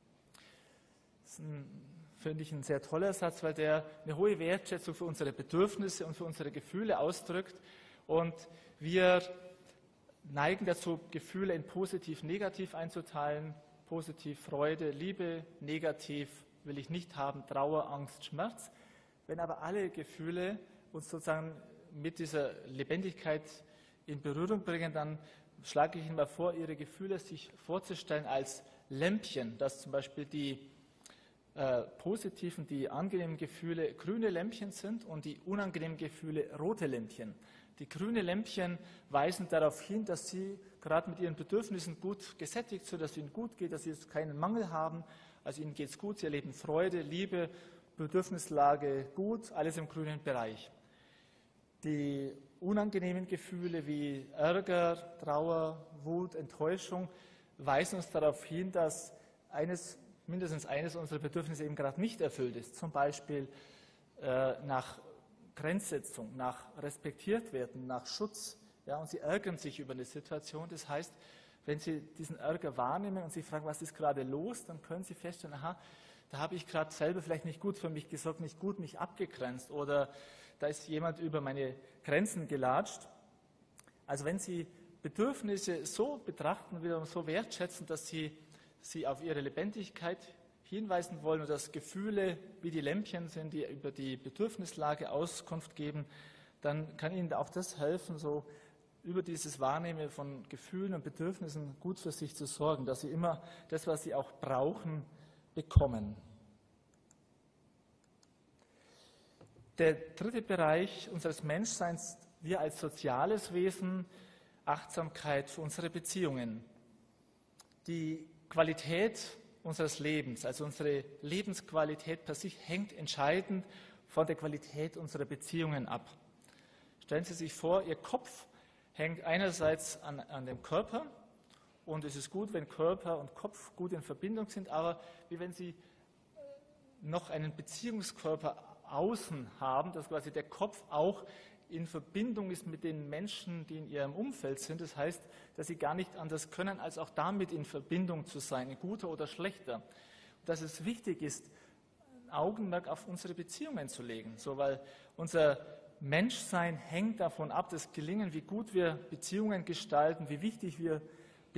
Das finde ich ein sehr toller Satz, weil der eine hohe Wertschätzung für unsere Bedürfnisse und für unsere Gefühle ausdrückt. Und wir neigen dazu, Gefühle in positiv, negativ einzuteilen. Positiv Freude, Liebe, negativ will ich nicht haben, Trauer, Angst, Schmerz. Wenn aber alle Gefühle uns sozusagen mit dieser Lebendigkeit in Berührung bringen, dann schlage ich Ihnen mal vor, Ihre Gefühle sich vorzustellen als Lämpchen, dass zum Beispiel die positiven, die angenehmen Gefühle grüne Lämpchen sind und die unangenehmen Gefühle rote Lämpchen. Die grünen Lämpchen weisen darauf hin, dass Sie gerade mit Ihren Bedürfnissen gut gesättigt sind, dass es Ihnen gut geht, dass Sie jetzt keinen Mangel haben. Also Ihnen geht es gut, Sie erleben Freude, Liebe, Bedürfnislage gut, alles im grünen Bereich. Die unangenehmen Gefühle wie Ärger, Trauer, Wut, Enttäuschung weisen uns darauf hin, dass mindestens eines unserer Bedürfnisse eben gerade nicht erfüllt ist. Zum Beispiel nach Grenzsetzung, nach respektiert werden, nach Schutz. Ja, und Sie ärgern sich über eine Situation. Das heißt, wenn Sie diesen Ärger wahrnehmen und sich fragen, was ist gerade los, dann können Sie feststellen, aha, da habe ich gerade selber vielleicht nicht gut für mich gesorgt, nicht gut mich abgegrenzt oder da ist jemand über meine Grenzen gelatscht. Also wenn Sie Bedürfnisse so betrachten, wiederum so wertschätzen, dass Sie auf ihre Lebendigkeit hinweisen wollen und dass Gefühle wie die Lämpchen sind, die über die Bedürfnislage Auskunft geben, dann kann Ihnen auch das helfen, so über dieses Wahrnehmen von Gefühlen und Bedürfnissen gut für sich zu sorgen, dass Sie immer das, was Sie auch brauchen, bekommen. Der 3. Bereich unseres Menschseins, wir als soziales Wesen, Achtsamkeit für unsere Beziehungen. Die Qualität unseres Lebens, also unsere Lebensqualität per sich, hängt entscheidend von der Qualität unserer Beziehungen ab. Stellen Sie sich vor, Ihr Kopf hängt einerseits an dem Körper und es ist gut, wenn Körper und Kopf gut in Verbindung sind, aber wie wenn Sie noch einen Beziehungskörper außen haben, dass quasi der Kopf auch in Verbindung ist mit den Menschen, die in ihrem Umfeld sind. Das heißt, dass sie gar nicht anders können, als auch damit in Verbindung zu sein, in guter oder schlechter. Und dass es wichtig ist, ein Augenmerk auf unsere Beziehungen zu legen, so, weil unser Menschsein hängt davon ab, das Gelingen, wie gut wir Beziehungen gestalten, wie wichtig wir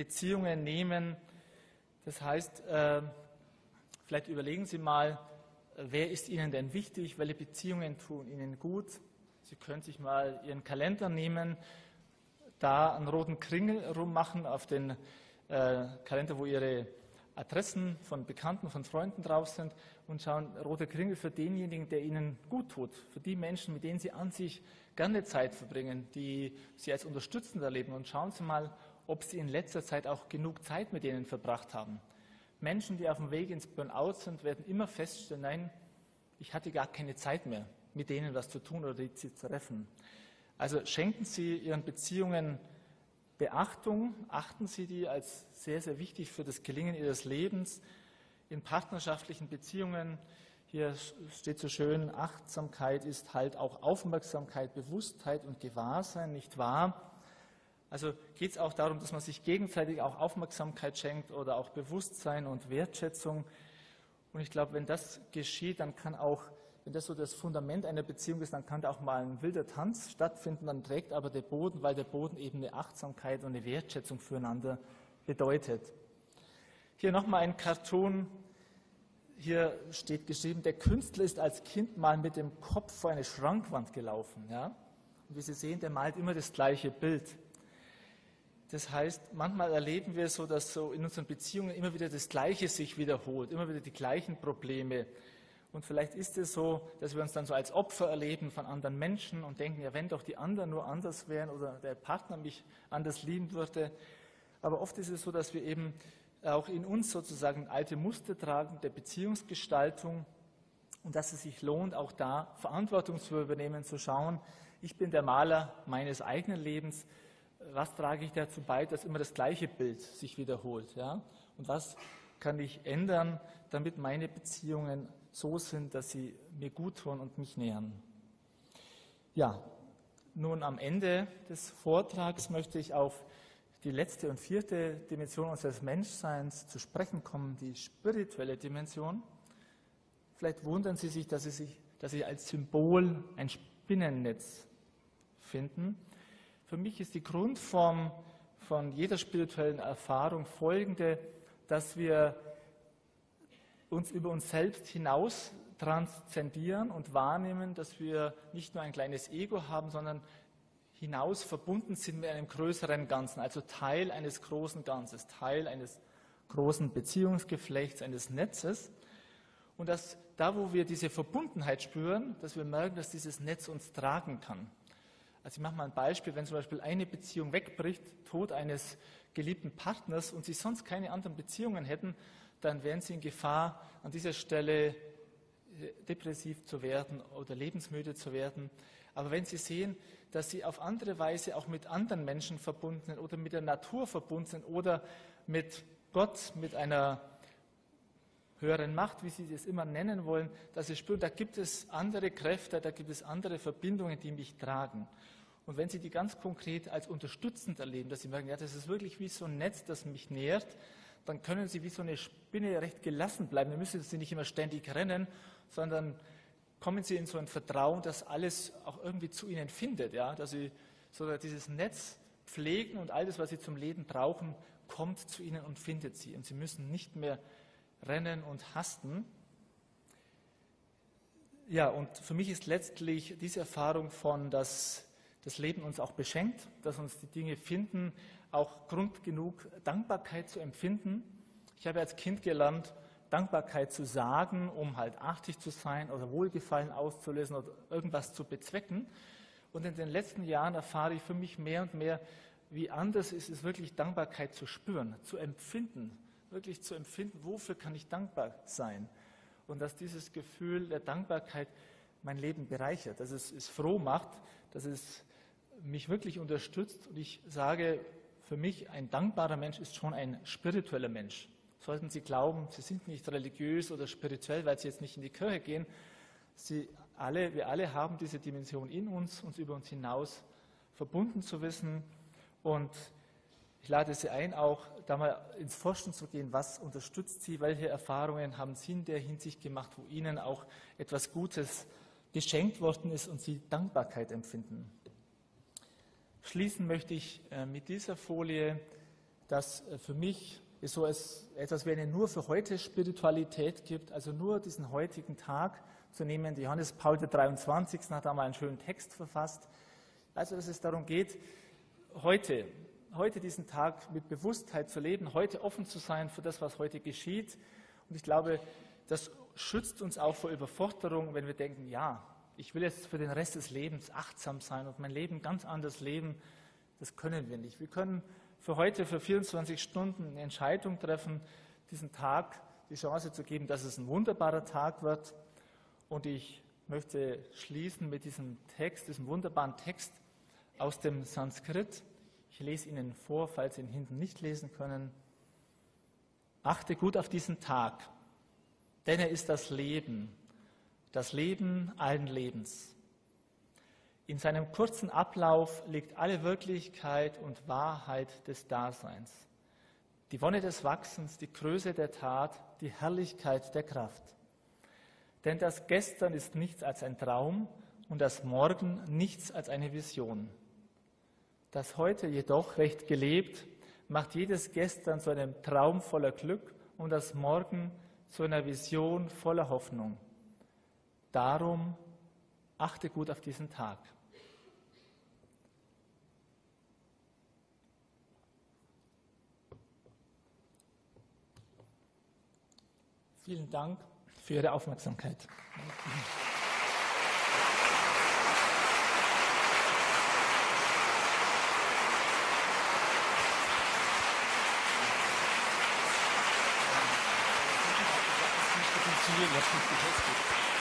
Beziehungen nehmen. Das heißt, vielleicht überlegen Sie mal, wer ist Ihnen denn wichtig, welche Beziehungen tun Ihnen gut. Sie können sich mal Ihren Kalender nehmen, da einen roten Kringel rummachen auf den Kalender, wo Ihre Adressen von Bekannten, von Freunden drauf sind und schauen, roter Kringel für denjenigen, der Ihnen gut tut, für die Menschen, mit denen Sie an sich gerne Zeit verbringen, die Sie als unterstützend erleben, und schauen Sie mal, ob Sie in letzter Zeit auch genug Zeit mit denen verbracht haben. Menschen, die auf dem Weg ins Burnout sind, werden immer feststellen, nein, ich hatte gar keine Zeit mehr, mit denen was zu tun oder die zu treffen. Also schenken Sie Ihren Beziehungen Beachtung, achten Sie die als sehr, sehr wichtig für das Gelingen Ihres Lebens. In partnerschaftlichen Beziehungen, hier steht so schön, Achtsamkeit ist halt auch Aufmerksamkeit, Bewusstheit und Gewahrsein, nicht wahr? Also geht es auch darum, dass man sich gegenseitig auch Aufmerksamkeit schenkt oder auch Bewusstsein und Wertschätzung. Und ich glaube, wenn das geschieht, dann kann auch, wenn das so das Fundament einer Beziehung ist, dann kann da auch mal ein wilder Tanz stattfinden, dann trägt aber der Boden, weil der Boden eben eine Achtsamkeit und eine Wertschätzung füreinander bedeutet. Hier nochmal ein Cartoon. Hier steht geschrieben, der Künstler ist als Kind mal mit dem Kopf vor eine Schrankwand gelaufen. Ja? Und wie Sie sehen, der malt immer das gleiche Bild. Das heißt, manchmal erleben wir so, dass so in unseren Beziehungen immer wieder das Gleiche sich wiederholt, immer wieder die gleichen Probleme. Und vielleicht ist es so, dass wir uns dann so als Opfer erleben von anderen Menschen und denken, ja, wenn doch die anderen nur anders wären oder der Partner mich anders lieben würde. Aber oft ist es so, dass wir eben auch in uns sozusagen alte Muster tragen der Beziehungsgestaltung und dass es sich lohnt, auch da Verantwortung zu übernehmen, zu schauen, ich bin der Maler meines eigenen Lebens, was trage ich dazu bei, dass immer das gleiche Bild sich wiederholt? Ja? Und was kann ich ändern, damit meine Beziehungen so sind, dass sie mir gut tun und mich nähern? Ja, nun am Ende des Vortrags möchte ich auf die letzte und vierte Dimension unseres Menschseins zu sprechen kommen, die spirituelle Dimension. Vielleicht wundern Sie sich, dass Sie als Symbol ein Spinnennetz finden. Für mich ist die Grundform von jeder spirituellen Erfahrung folgende, dass wir uns über uns selbst hinaus transzendieren und wahrnehmen, dass wir nicht nur ein kleines Ego haben, sondern hinaus verbunden sind mit einem größeren Ganzen, also Teil eines großen Ganzes, Teil eines großen Beziehungsgeflechts, eines Netzes. Und dass da, wo wir diese Verbundenheit spüren, dass wir merken, dass dieses Netz uns tragen kann. Also ich mache mal ein Beispiel, wenn zum Beispiel eine Beziehung wegbricht, Tod eines geliebten Partners und Sie sonst keine anderen Beziehungen hätten, dann wären Sie in Gefahr, an dieser Stelle depressiv zu werden oder lebensmüde zu werden. Aber wenn Sie sehen, dass Sie auf andere Weise auch mit anderen Menschen verbunden sind oder mit der Natur verbunden sind oder mit Gott, mit einer höheren Macht, wie Sie das immer nennen wollen, dass Sie spüren, da gibt es andere Kräfte, da gibt es andere Verbindungen, die mich tragen. Und wenn Sie die ganz konkret als unterstützend erleben, dass Sie merken, ja, das ist wirklich wie so ein Netz, das mich nährt, dann können Sie wie so eine Spinne recht gelassen bleiben. Dann müssen Sie nicht immer ständig rennen, sondern kommen Sie in so ein Vertrauen, dass alles auch irgendwie zu Ihnen findet, ja, dass Sie so dieses Netz pflegen und all das, was Sie zum Leben brauchen, kommt zu Ihnen und findet Sie. Und Sie müssen nicht mehr rennen und hasten. Ja, und für mich ist letztlich diese Erfahrung von, dass das Leben uns auch beschenkt, dass uns die Dinge finden, auch Grund genug, Dankbarkeit zu empfinden. Ich habe als Kind gelernt, Dankbarkeit zu sagen, um halt artig zu sein oder Wohlgefallen auszulösen oder irgendwas zu bezwecken. Und in den letzten Jahren erfahre ich für mich mehr und mehr, wie anders ist es wirklich, Dankbarkeit zu spüren, zu empfinden, wirklich zu empfinden, wofür kann ich dankbar sein. Und dass dieses Gefühl der Dankbarkeit mein Leben bereichert, dass es froh macht, dass es mich wirklich unterstützt. Und ich sage, für mich ein dankbarer Mensch ist schon ein spiritueller Mensch. Sollten Sie glauben, Sie sind nicht religiös oder spirituell, weil Sie jetzt nicht in die Kirche gehen, wir alle haben diese Dimension in uns über uns hinaus verbunden zu wissen. Und ich lade Sie ein, auch da mal ins Forschen zu gehen, was unterstützt Sie, welche Erfahrungen haben Sie in der Hinsicht gemacht, wo Ihnen auch etwas Gutes geschenkt worden ist und Sie Dankbarkeit empfinden. Schließen möchte ich mit dieser Folie, dass für mich es so etwas wie eine nur für heute Spiritualität gibt, also nur diesen heutigen Tag zu nehmen. Johannes Paul der 23. hat einmal einen schönen Text verfasst. Also, dass es darum geht, heute diesen Tag mit Bewusstheit zu leben, heute offen zu sein für das, was heute geschieht. Und ich glaube, das schützt uns auch vor Überforderung, wenn wir denken, ja, ich will jetzt für den Rest des Lebens achtsam sein und mein Leben ganz anders leben. Das können wir nicht. Wir können für heute, für 24 Stunden eine Entscheidung treffen, diesen Tag die Chance zu geben, dass es ein wunderbarer Tag wird. Und ich möchte schließen mit diesem Text, diesem wunderbaren Text aus dem Sanskrit. Ich lese Ihnen vor, falls Sie ihn hinten nicht lesen können. Achte gut auf diesen Tag, denn er ist das Leben allen Lebens. In seinem kurzen Ablauf liegt alle Wirklichkeit und Wahrheit des Daseins. Die Wonne des Wachsens, die Größe der Tat, die Herrlichkeit der Kraft. Denn das Gestern ist nichts als ein Traum und das Morgen nichts als eine Vision. Das Heute jedoch recht gelebt, macht jedes Gestern zu einem Traum voller Glück und das Morgen zu einer Vision voller Hoffnung. Darum achte gut auf diesen Tag. Vielen Dank für Ihre Aufmerksamkeit.
Ich habe nicht getestet.